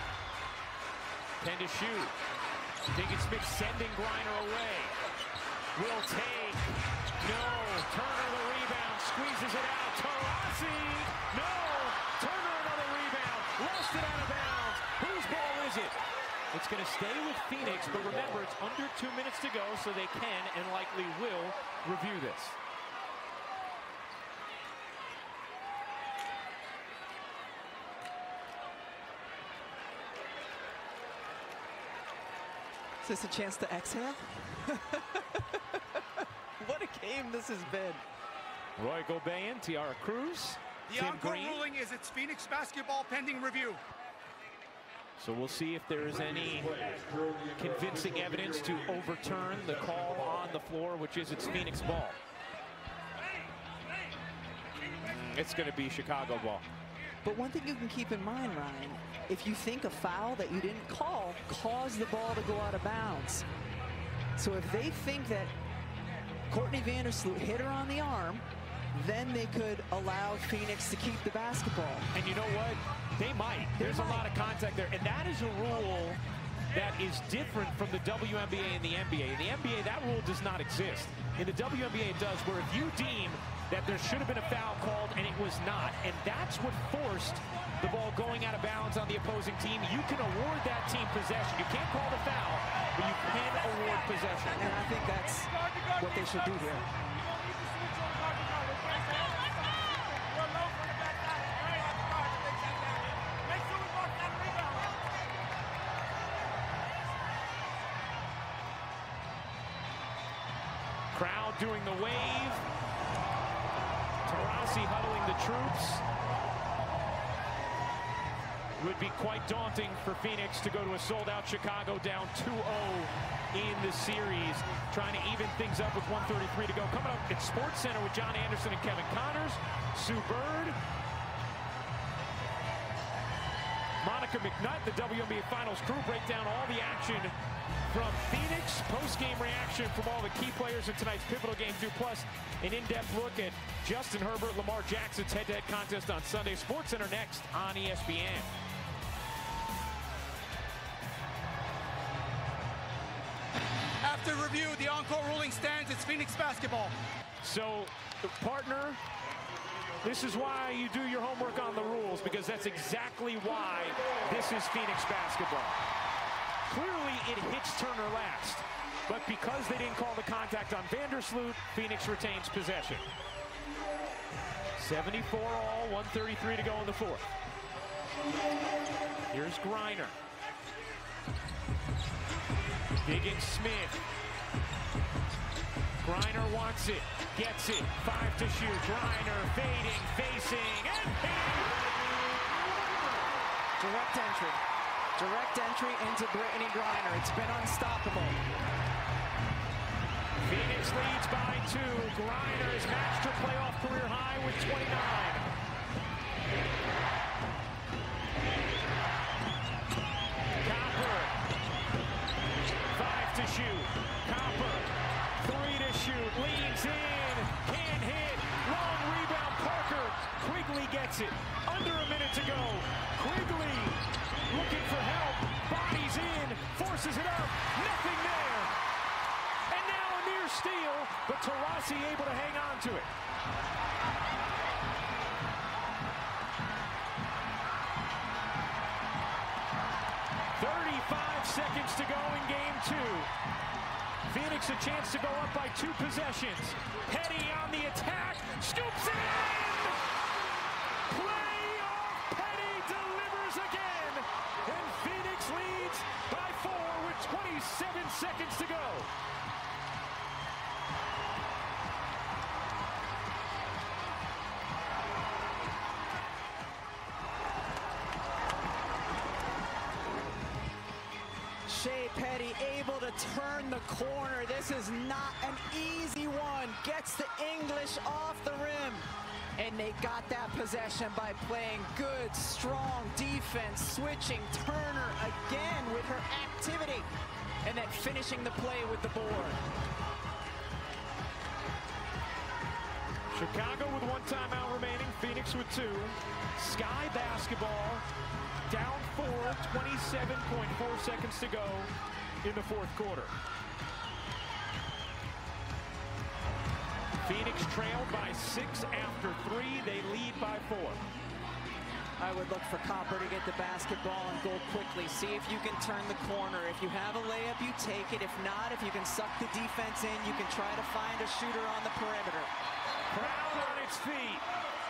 10 to shoot. Diggins Smith sending Griner away. Will take, no, Turner the rebound, squeezes it out, Taurasi, no, Turner another rebound, lost it out of bounds. Whose ball is it? It's going to stay with Phoenix, but remember, it's under 2 minutes to go, so they can and likely will review this. Is this a chance to exhale? What a game this has been. Roy Gobayan, Tiara Cruz, The encore ruling is it's Phoenix basketball pending review. So we'll see if there is any convincing evidence to overturn the call on the floor, which is it's Phoenix ball. It's going to be Chicago ball. But one thing you can keep in mind, Ryan, if you think a foul that you didn't call caused the ball to go out of bounds. So if they think that Courtney Vandersloot hit her on the arm, then they could allow Phoenix to keep the basketball. And you know what? They might. There's a lot of contact there. And that is a rule that is different from the WNBA and the NBA. In the NBA, that rule does not exist. In the WNBA, it does, where if you deem that there should have been a foul called and it was not, and that's what forced the ball going out of bounds on the opposing team, you can award that team possession. You can't call the foul, but you can award possession. And I think that's what they should do here. Crowd doing the wave. Taurasi huddling the troops. Would be quite daunting for Phoenix to go to a sold-out Chicago down 2-0 in the series. Trying to even things up with 1:33 to go. Coming up at Sports Center with John Anderson and Kevin Connors. Sue Bird. Monica McNutt, the WNBA Finals crew, break down all the action from Phoenix. Post-game reaction from all the key players in tonight's pivotal Game 2, plus an in-depth look at Justin Herbert, Lamar Jackson's head-to-head contest on Sunday. Sports Center next on ESPN. After review, the encore ruling stands. It's Phoenix basketball. So, partner, this is why you do your homework on the rules, because that's exactly why this is Phoenix basketball. Clearly, it hits Turner last, but because they didn't call the contact on Vandersloot, Phoenix retains possession. 74 all, 1:33 to go in the fourth. Here's Griner. Diggins Smith. Griner wants it, gets it, 5 to shoot. Griner fading, facing, and direct entry. Direct entry into Brittany Griner. It's been unstoppable. Phoenix leads by 2. Griner has matched her playoff career high with 29. Copper. 5 to shoot. Copper. 3 to shoot. Leans in. Can't hit. Long rebound. Parker. Quigley gets it. Under a minute to go. Quigley looking for help. Bodies in. Forces it up. Nothing there. And now a near steal, but Taurasi able to hang on to it. Seconds to go in Game 2. Phoenix a chance to go up by 2 possessions. Petty on the attack, scoops it in! Playoff Petty delivers again, and Phoenix leads by 4 with 27 seconds to go. Shea Petty able to turn the corner. This is not an easy one. Gets the English off the rim. And they got that possession by playing good, strong defense, switching Turner again with her activity, and then finishing the play with the board. Chicago with 1 timeout remaining, Phoenix with 2. Sky basketball. Down 4, 27.4 seconds to go in the fourth quarter. Phoenix trailed by 6 after 3. They lead by 4. I would look for Copper to get the basketball and go quickly. See if you can turn the corner. If you have a layup, you take it. If not, if you can suck the defense in, you can try to find a shooter on the perimeter. Crowd on its feet.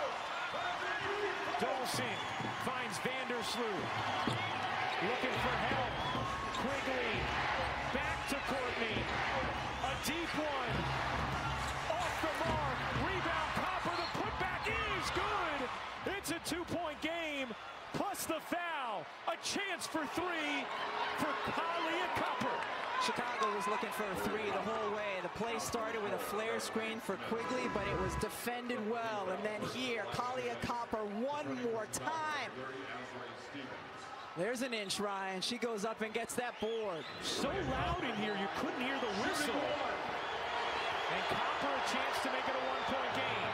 Dolson finds Vandersloot. Looking for help. Quigley. Back to Courtney. A deep one. Off the mark. Rebound Copper. The putback is good. It's a two-point game, plus the foul. A chance for three for Kahleah Copper. Chicago was looking for a three the whole way. The play started with a flare screen for Quigley, but it was defended well. And then here, Kahleah Copper one more time. There's an inch, Ryan. She goes up and gets that board. So loud in here, you couldn't hear the whistle. And Copper a chance to make it a one-point game.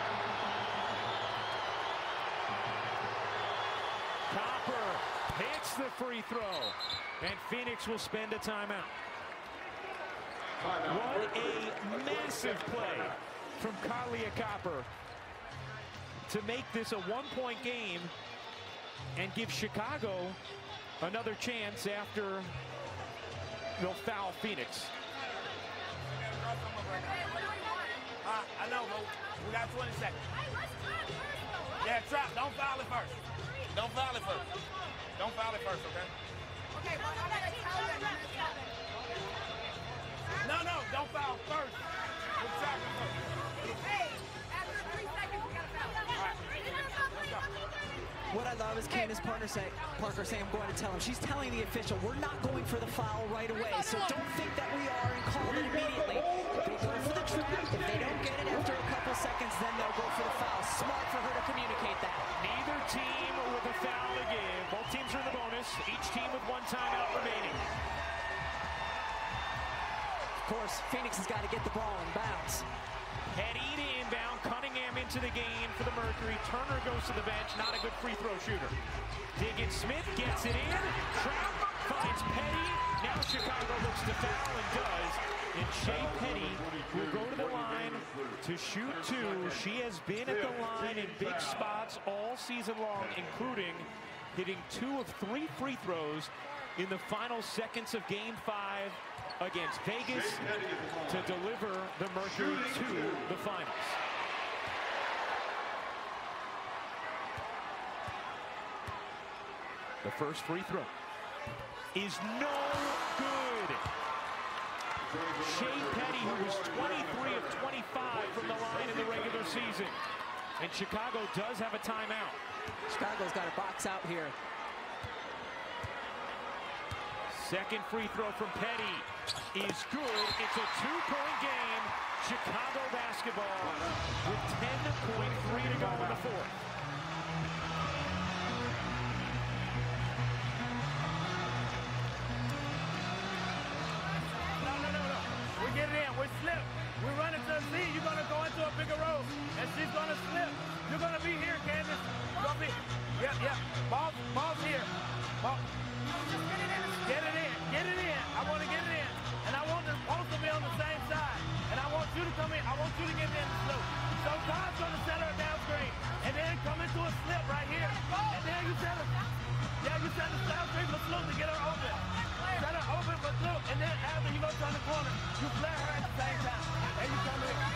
Copper hits the free throw, and Phoenix will spend a timeout. What a massive play from Kahleah Copper to make this a one-point game and give Chicago another chance after they'll foul Phoenix. I know, but we got 20 seconds. Yeah, trap. Don't foul it first. Don't foul it first. Don't foul it first, okay? Okay, well, I'm gonna tell them. No, don't foul first. We'll trap it first. Hey, after 3 seconds, we gotta foul. All right, let's go. What I love is Candace Parker saying, I'm going to tell him. She's telling the official, we're not going for the foul right away, so don't think that we are and call it immediately. They go for the trap. If they don't get it after a couple seconds, then they'll go for the foul. Smart for her to communicate that. Neither team with a foul to give. Both teams are in the bonus. Each team with one timeout remaining. Of course, Phoenix has got to get the ball in bounds. Petty to inbound. Cunningham into the game for the Mercury. Turner goes to the bench. Not a good free throw shooter. Diggins-Smith gets it in. Trout finds Petty. Now Chicago looks to foul and does. And Shea Petty will go to the line to shoot two. She has been at the line in big spots all season long, including hitting 2 of 3 free throws in the final seconds of Game 5 against Vegas to deliver the Mercury to the finals. The first free throw is no good. Shea Petty, who was 23 of 25 from the line in the regular season. And Chicago does have a timeout. Chicago's got a box out here. Second free throw from Petty is good. It's a 2-point game. Chicago basketball with 10.3 to go in the fourth. No. We get it in. We slip. We run into the Z. You're going to go into a bigger road. And she's going to slip. You're going to be here, Candace. You're going to be. Yep. Ball's here. Ball. Get it in. Get it in. I want to get it in. And I want the post to be on the same side. And I want you to come in. I want you to get in the slope. So Todd's going to set her down screen. And then come into a slip right here. And then you set her. Yeah, you set the down screen for Sloop to get her open. Set her open for Sloop. And then after you go turn the corner, you flare her at the same time. And you come in.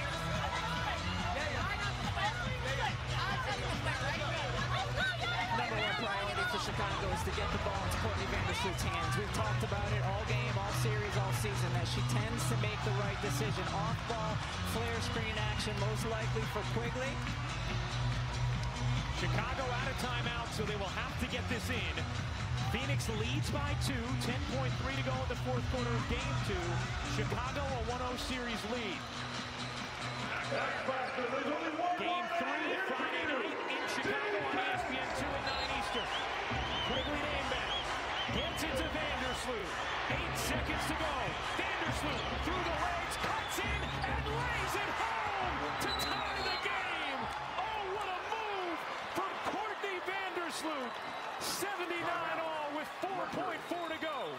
Number one priority for Chicago is to get the ball into Courtney Vandersloot's hands. We've talked about it all game, all series, all season, that she tends to make the right decision. Off-ball, flare screen action, most likely for Quigley. Chicago out of timeout, so they will have to get this in. Phoenix leads by 2, 10.3 to go in the fourth quarter of Game 2. Chicago a 1-0 series lead. Game 3 Friday night in Chicago on ESPN 2 at 9 Eastern. Quigley to inbound. Gets it to Vandersloot. 8 seconds to go. Vandersloot through the legs, cuts in, and lays it home to tie the game. Oh, what a move from Courtney Vandersloot. 79 all with 4.4 to go.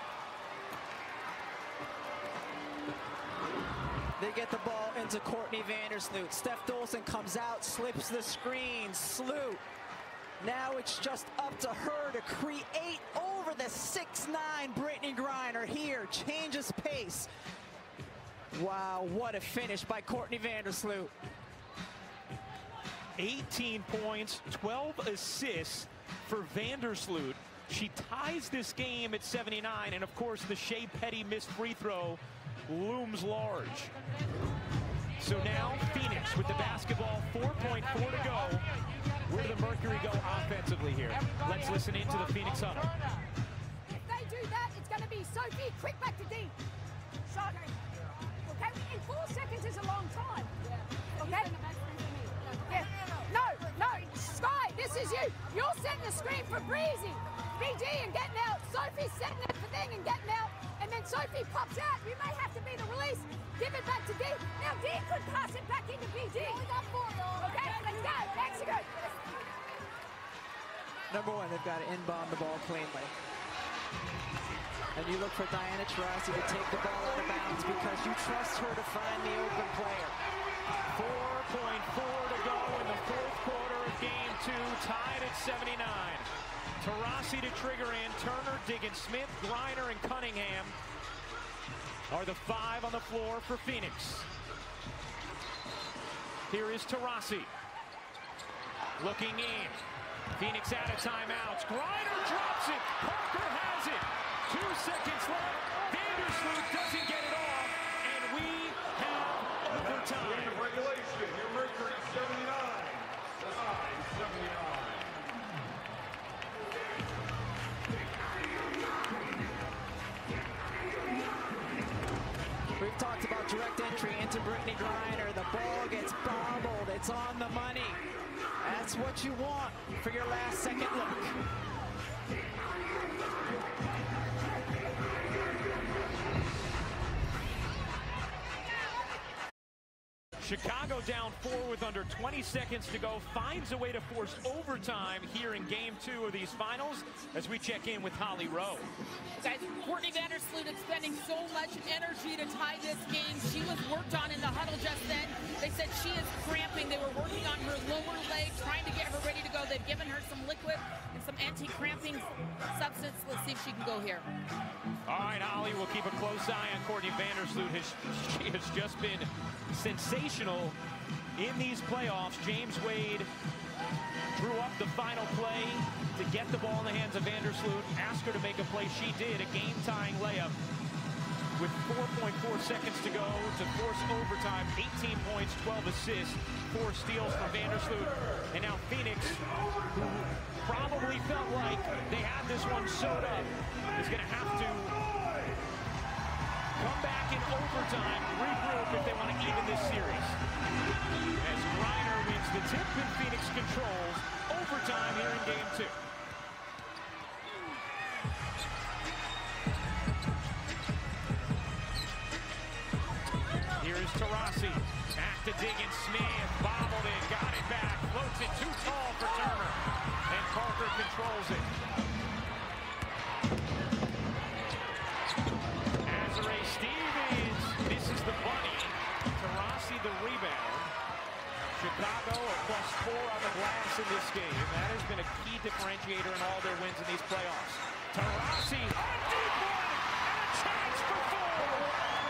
They get the ball into Courtney Vandersloot. Steph Dolson comes out, slips the screen. Sloot Now it's just up to her to create over the 6'9" Brittney Griner here. Changes pace. Wow, what a finish by Courtney Vandersloot. 18 points, 12 assists for Vandersloot. She ties this game at 79, and of course the Shea Petty missed free throw looms large. So now Phoenix with the basketball, 4.4 to go. Where do the Mercury go offensively here? Let's listen into the Phoenix huddle. If they do that, it's going to be Sophie, quick back to D. Shot. Okay, in 4 seconds is a long time. Okay? Yeah. No, Sky, this is you. You're setting the screen for Breezy. BG and getting out. Sophie's setting it for Thing and getting out. And then Sophie pops out. You may have to be the release. Give it back to D. Now D could pass it back into BG. Okay, let's go. Mexico. Number one, they've got to inbound the ball cleanly. And you look for Diana Taurasi to take the ball out of bounds because you trust her to find the open player. 4.4 to go in the fourth quarter of game 2, tied at 79. Taurasi to trigger in, Turner, Diggins-Smith, Griner, and Cunningham are the 5 on the floor for Phoenix. Here is Taurasi. Looking in. Phoenix out of timeouts. Griner drops it. Parker has it. 2 seconds left. Vandersloot doesn't get it off. And we have overtime. End of regulation. Your Mercury 79. The high 79. We've talked about direct entry into Brittney Griner. The ball gets bobbled. It's on the money. That's what you want for your last second look. Chicago down 4 with under 20 seconds to go, finds a way to force overtime here in game 2 of these finals as we check in with Holly Rowe. Guys, Courtney Vandersloot expending so much energy to tie this game. She was worked on in the huddle just then. They said she is cramping. They were working on her lower leg, trying to get her ready to go. They've given her some liquid and some anti-cramping substance. Let's see if she can go here. All right, Holly, we'll keep a close eye on Courtney Vandersloot. She has just been sensational in these playoffs. James Wade drew up the final play to get the ball in the hands of Vandersloot, asked her to make a play. She did, a game-tying layup with 4.4 seconds to go to force overtime. 18 points, 12 assists, 4 steals from Vandersloot. And now Phoenix, who probably felt like they had this one sewed up, is going to have to come back in overtime, regroup if they want to even this series. As Griner wins the tip and Phoenix controls overtime here in game 2. Here is Taurasi. Back to Diggins-Smith. Bobbled it, got it back. Floats it too tall for Turner. And Parker controls it. Azurá Stevens misses the bunny. Taurasi the rebound. Chicago a +4 on the glass in this game. That has been a key differentiator in all their wins in these playoffs. Taurasi, a deep one, and a chance for 4.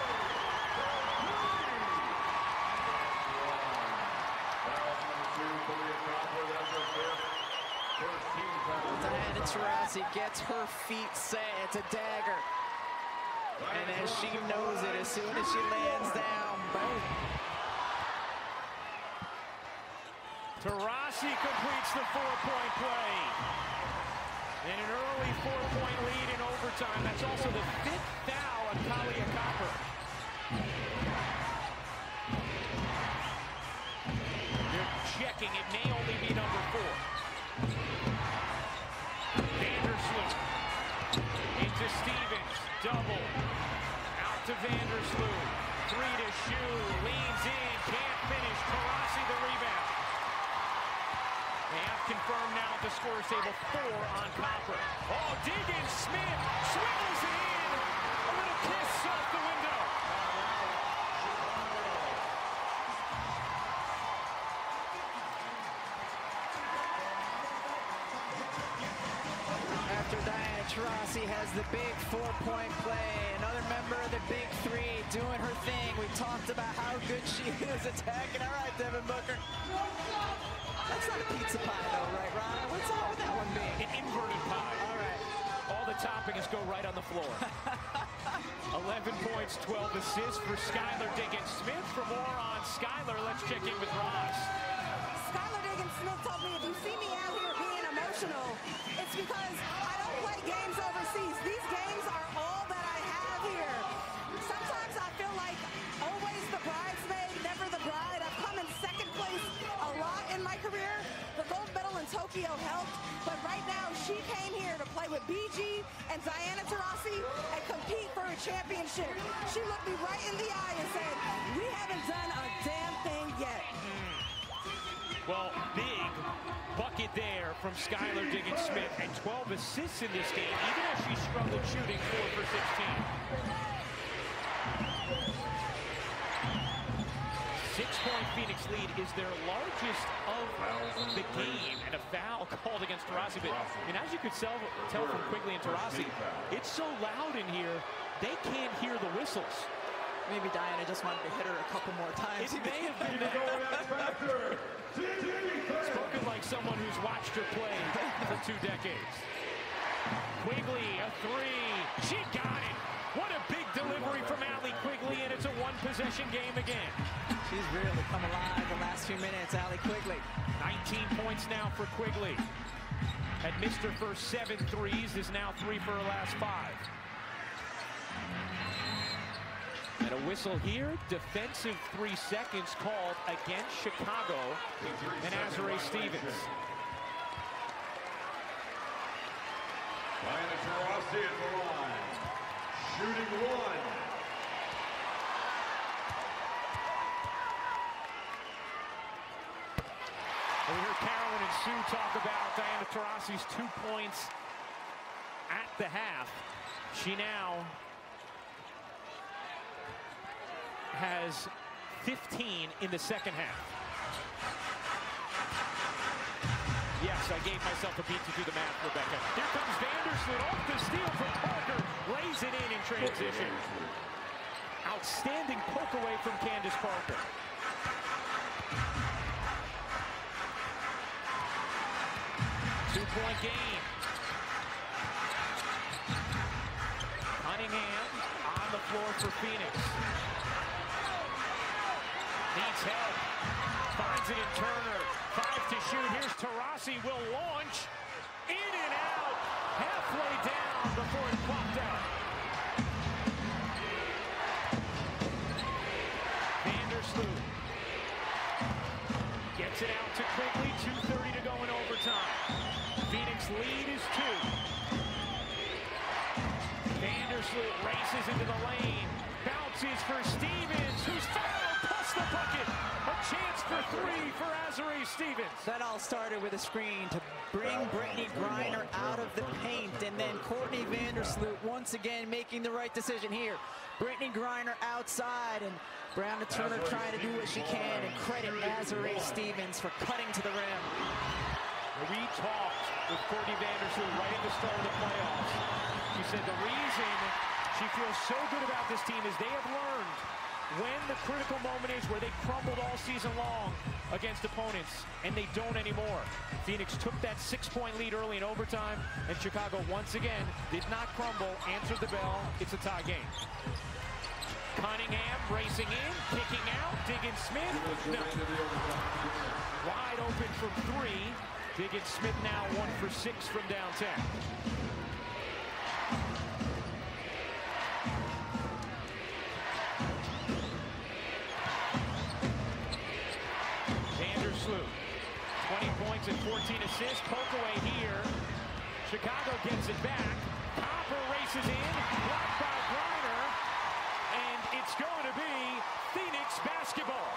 Diana Taurasi gets her feet set. It's a dagger. And as she knows it, as soon as she lands down, boom. Taurasi completes the 4-point play. And an early 4-point lead in overtime. That's also the 5th foul on Kahleah Copper. They're checking. It may only be number 4. Vandersloot into Stevens. Double. Out to Vandersloot. 3 to shoot. Leans in. Can't finish. Taurasi the rebound. They have confirmed now at the scorer's table 4 on Copper. Oh, Diggins-Smith swivels it in. A little kiss off the window. Taurasi has the big 4-point play. Another member of the big three doing her thing. We talked about how good she is attacking. All right, Devin Booker. That's not a pizza pie, though, right, Ryan? What's up with that one being? An inverted pie. All right. All the toppings go right on the floor. 11 points, 12 assists for Skylar Diggins-Smith. For more on Skylar, let's check in with Ross. Skylar Diggins-Smith told me, if you see me out here being emotional, it's because I don't play games overseas. These games are all that I have here. Sometimes I feel like always the bridesmaid, never the bride. I've come in second place a lot in my career. The gold medal in Tokyo helped, but right now she came here to play with BG and Diana Taurasi and compete for a championship. She looked me right in the eye and said, we haven't done a damn thing yet. Well, big bucket there from Skylar Diggins-Smith, and 12 assists in this game, even as she struggled shooting 4 for 16. 6-point Phoenix lead is their largest of the game, and a foul called against Taurasi. But as you could tell from Quigley and Taurasi, it's so loud in here, they can't hear the whistles. Maybe Diana just wanted to hit her a couple more times. It may have been that. Spoken like someone who's watched her play for 2 decades. Quigley, a three. She got it. What a big delivery from Allie Quigley, and it's a one-possession game again. She's really come alive the last few minutes, Allie Quigley. 19 points now for Quigley. Had missed her first 7 threes, is now 3 for her last 5. And a whistle here, defensive 3 seconds called against Chicago and Azurá Stevens. Diana Taurasi at the line, shooting 1. We heard Carolyn and Sue talk about Diana Taurasi's 2 points at the half. She now has 15 in the second half. Yes, I gave myself a beat to do the math, Rebecca. Here comes Vandersloot off the steal from Parker. Lays it in transition. Outstanding poke away from Candace Parker. Two-point game. Cunningham on the floor for Phoenix. Needs help. Finds it in Turner. 5 to shoot. Here's Taurasi. Will launch. In and out. Halfway down before it popped out. Vandersloot gets it out to Quigley. 2:30 to go in overtime. Phoenix lead is 2. Vandersloot races into the lane. Bounces for Stevens, who's fouled, plus the bucket. A chance for 3 for Azurá Stevens. That all started with a screen to bring Brittney Griner out of the paint, and then Courtney Vandersloot once again making the right decision here. Brittney Griner outside, and Breonna Turner trying to do what she can, and credit Azurá Stevens for cutting to the rim. We talked with Courtney Vandersloot right at the start of the playoffs. She said the reason she feels so good about this team is they have learned when the critical moment is, where they crumbled all season long against opponents, and they don't anymore. Phoenix took that 6-point lead early in overtime, and Chicago once again did not crumble, answered the bell. It's a tie game. Cunningham racing in, kicking out. Diggins-Smith, no. Wide open from 3. Diggins-Smith now 1 for 6 from downtown. Vandersloot, 20 points and 14 assists. Poke away here. Chicago gets it back. Copper races in, blocked by Griner, and it's going to be Phoenix basketball.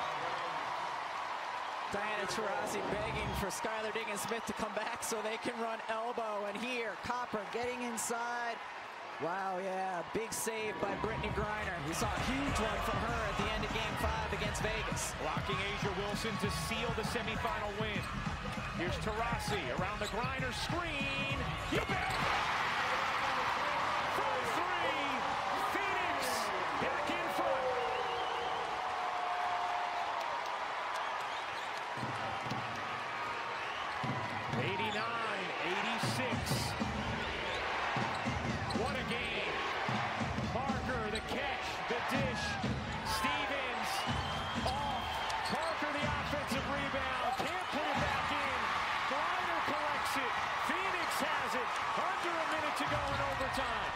Diana Taurasi begging for Skylar Diggins-Smith to come back so they can run elbow. And here, Copper getting inside. Wow, yeah, big save by Brittney Griner. We saw a huge one from her at the end of Game 5 against Vegas. Blocking A'ja Wilson to seal the semifinal win. Here's Taurasi around the Griner screen. You bet! 89-86. What a game. Parker, the catch, the dish. Stevens off. Parker, the offensive rebound. Can't put it back in. Griner collects it. Phoenix has it. Under a minute to go in overtime.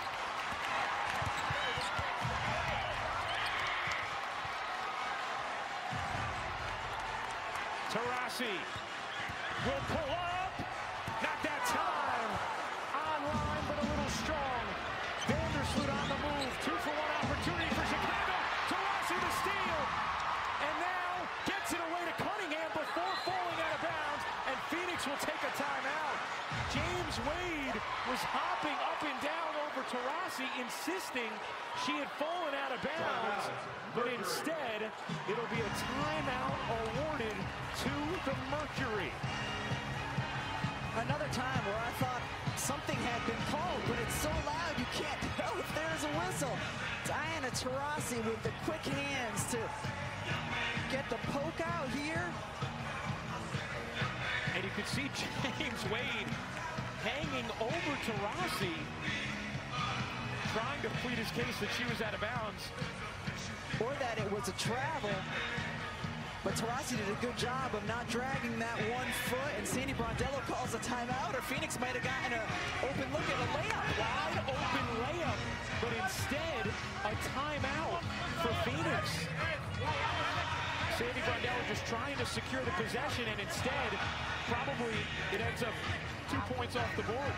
Taurasi will pull up. Not that time. Online, but a little strong. Vandersloot on the move. 2-for-1 opportunity for Chicago. Taurasi the steal. And now gets it away to Cunningham before falling out of bounds. And Phoenix will take a timeout. James Wade was hopping up and down over Taurasi, insisting she had fallen out of bounds. But instead, it'll be a timeout awarded to the Mercury. Another time where I thought something had been called, but it's so loud you can't tell if there's a whistle. Diana Taurasi with the quick hands to get the poke out here. And you could see James Wade hanging over Taurasi, trying to plead his case that she was out of bounds. Or that it was a travel. But Taurasi did a good job of not dragging that 1 foot, and Sandy Brondello calls a timeout, or Phoenix might have gotten an open look at a layup. Wide open layup, but instead a timeout for Phoenix. Sandy Brondello just trying to secure the possession, and instead, probably it ends up 2 points off the board.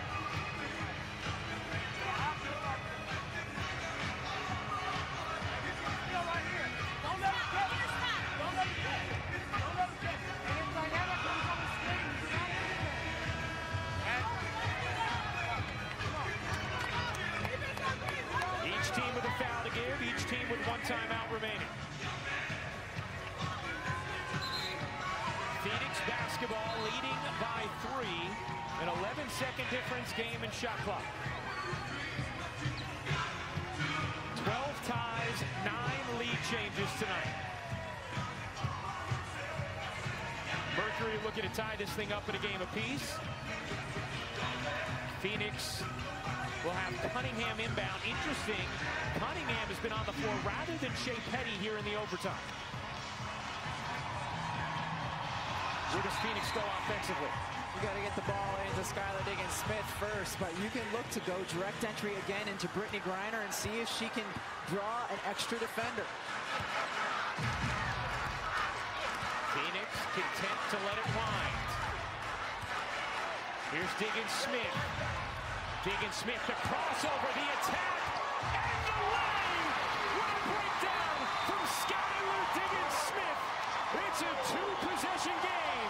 Each team with a foul to give, each team with 1 timeout remaining. Phoenix basketball leading by 3, an 11-second difference game in shot clock. 12 ties, 9 lead changes tonight. Mercury looking to tie this thing up in a game apiece. Phoenix will have Cunningham inbound. Interesting, Cunningham has been on the floor rather than Shea Petty here in the overtime. Where does Phoenix go offensively? You got to get the ball into Skylar Diggins-Smith first, but you can look to go direct entry again into Brittney Griner and see if she can draw an extra defender. Phoenix content to let it wind. Here's Diggins-Smith. Diggins-Smith, the crossover, the attack, and the lane! What a breakdown from Skylar Diggins-Smith. It's a 2-possession game.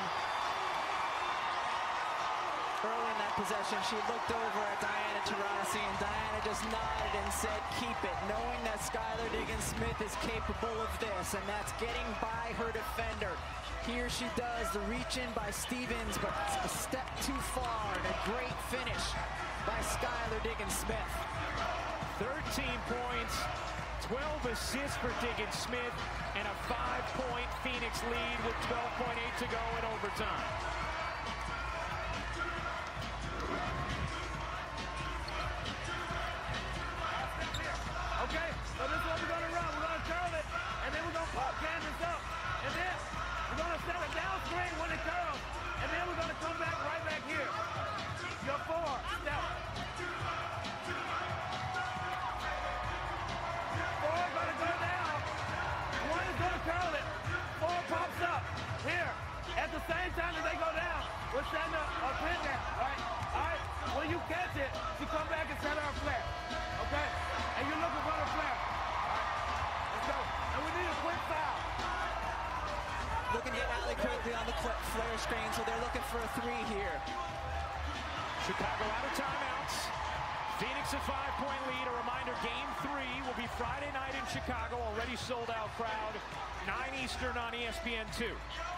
Early in that possession, she looked over at Diana Taurasi, and Diana just nodded and said, keep it, knowing that Skylar Diggins-Smith is capable of this, and that's getting by her defender. Here she does the reach in by Stevens, but a step too far, and a great finish by Skylar Diggins-Smith. 13 points, 12 assists for Diggins-Smith, and a 5-point Phoenix lead with 12.8 to go in overtime. Okay, so this is what we're going to run. We're going to curl it, and then we're going to pop Candace up. And then we're going to set a down screen when it curls, and then we're going to come back right back here. Your 4, step. 4 going to go down. 1 is going to curl it. 4 pops up. Here, at the same time as they go down, we're setting a pin down, right? All right, when you catch it, you come back and set her a flare, okay? And you're looking for the flare. All right, let's go. And we need a quick foul. Looking to get Allie quickly on the flare screen, so they're looking for a 3 here. Chicago out of timeouts. Phoenix a 5-point lead. A reminder, game 3 will be Friday night in Chicago. Already sold out crowd. 9 Eastern on ESPN2.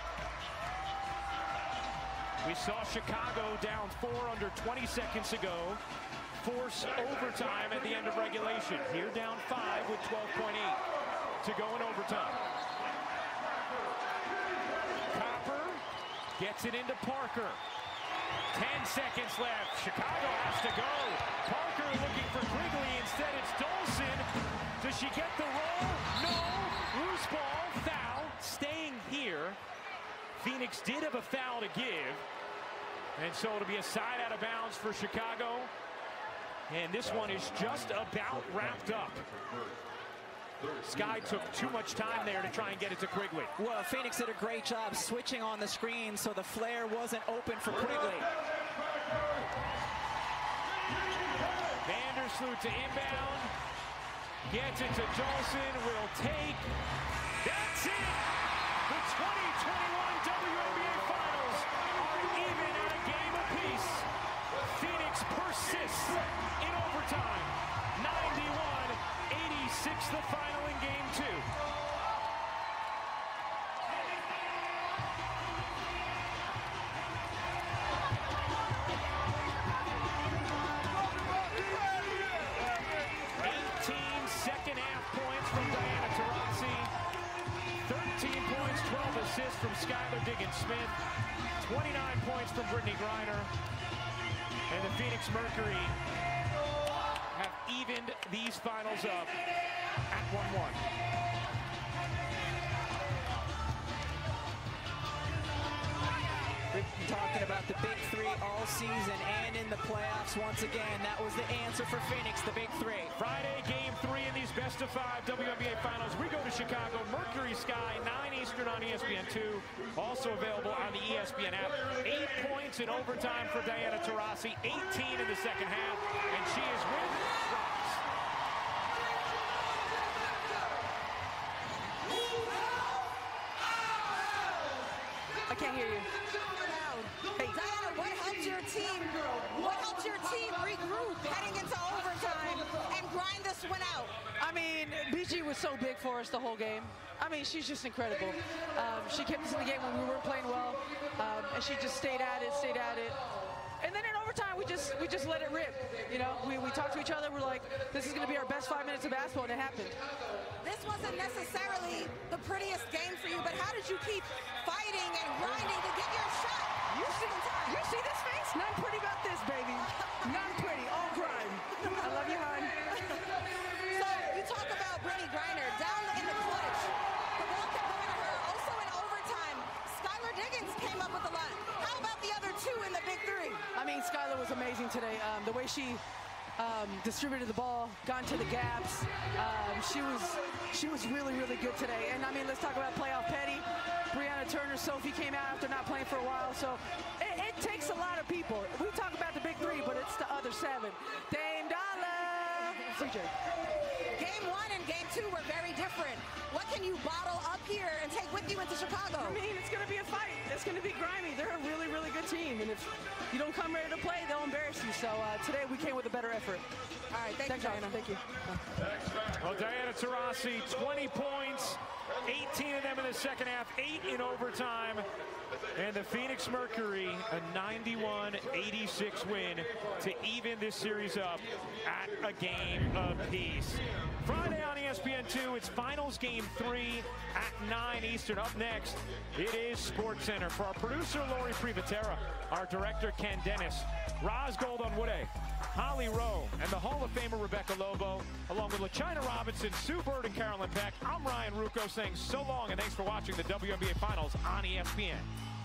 We saw Chicago down 4 under 20 seconds ago force overtime at the end of regulation. Here down 5 with 12.8 to go in overtime. Copper Gets it into Parker. 10 seconds left. Chicago has to go. Parker looking for Quigley. Instead, it's Dolson. Does she get the roll? No. Loose ball. Foul. Staying here. Phoenix did have a foul to give. And so it'll be a side out of bounds for Chicago. And this one is just about wrapped up. Sky took too much time there to try and get it to Quigley. Well, Phoenix did a great job switching on the screen so the flare wasn't open for Quigley. Vandersloot to inbound. Gets it to Dolson. Will take. That's it! The 2021 WNBA Finals are even at a game apiece. Phoenix persists in overtime. 91-86 the final in game 2. Second half points from Diana Taurasi. 13 points, 12 assists from Skylar Diggins-Smith. 29 points from Brittney Griner. And the Phoenix Mercury have evened these finals up at 1-1. We've been talking about the big three all season and in the playoffs once again. That was the answer for Phoenix, the big three. Friday, game 3 in these best-of-5 WNBA finals. We go to Chicago, Mercury Sky, 9 Eastern on ESPN2. Also available on the ESPN app. 8 points in overtime for Diana Taurasi, 18 in the second half, and she is with Ross. I can't hear you. Hey, Diana, what helped your team? What helped your team regroup heading into overtime and grind this one out? I mean, BG was so big for us the whole game. I mean, she's just incredible. She kept us in the game when we weren't playing well, and she just stayed at it. And then in overtime, we just let it rip. You know, we talked to each other. We're like, this is going to be our best 5 minutes of basketball, and it happened. This wasn't necessarily the prettiest game for you, but how did you keep fighting and grinding to get your shot? You see this face? Nothing pretty about this, baby. Nothing pretty, all grind. I love you, hon. So you talk about Brittney Griner down in the clutch. The ball kept going to her. Also in overtime, Skylar Diggins came up with a lot. How about the other two in the big three? I mean, Skylar was amazing today. The way she distributed the ball, got into the gaps. She was really, really good today. And I mean, let's talk about playoff Petty. Brianna Turner, Sophie came out after not playing for a while. So it takes a lot of people. We talk about the big three, but it's the other 7. Dame Dollar. CJ. Game 1 and game 2 were very different. What can you bottle up here and take with you into Chicago? I mean, it's going to be a fight. It's going to be grimy. They're a really, really good team. And if you don't come ready to play, they'll embarrass you. So today we came with a better effort. All right, thanks, Diana. Thank you. Well, Diana Taurasi, 20 points, 18 of them in the second half, 8 in overtime. And the Phoenix Mercury, a 91-86 win to even this series up at a game apiece. Friday on ESPN2, it's finals game 3 at 9 Eastern. Up next, it is SportsCenter. For our producer, Lori Privatera, our director, Ken Dennis, Roz Goldon-Woode, Holly Rowe, and the Hall of Famer Rebecca Lobo, along with LaChina Robinson, Sue Bird, and Carolyn Peck. I'm Ryan Ruocco saying so long and thanks for watching the WNBA Finals on ESPN.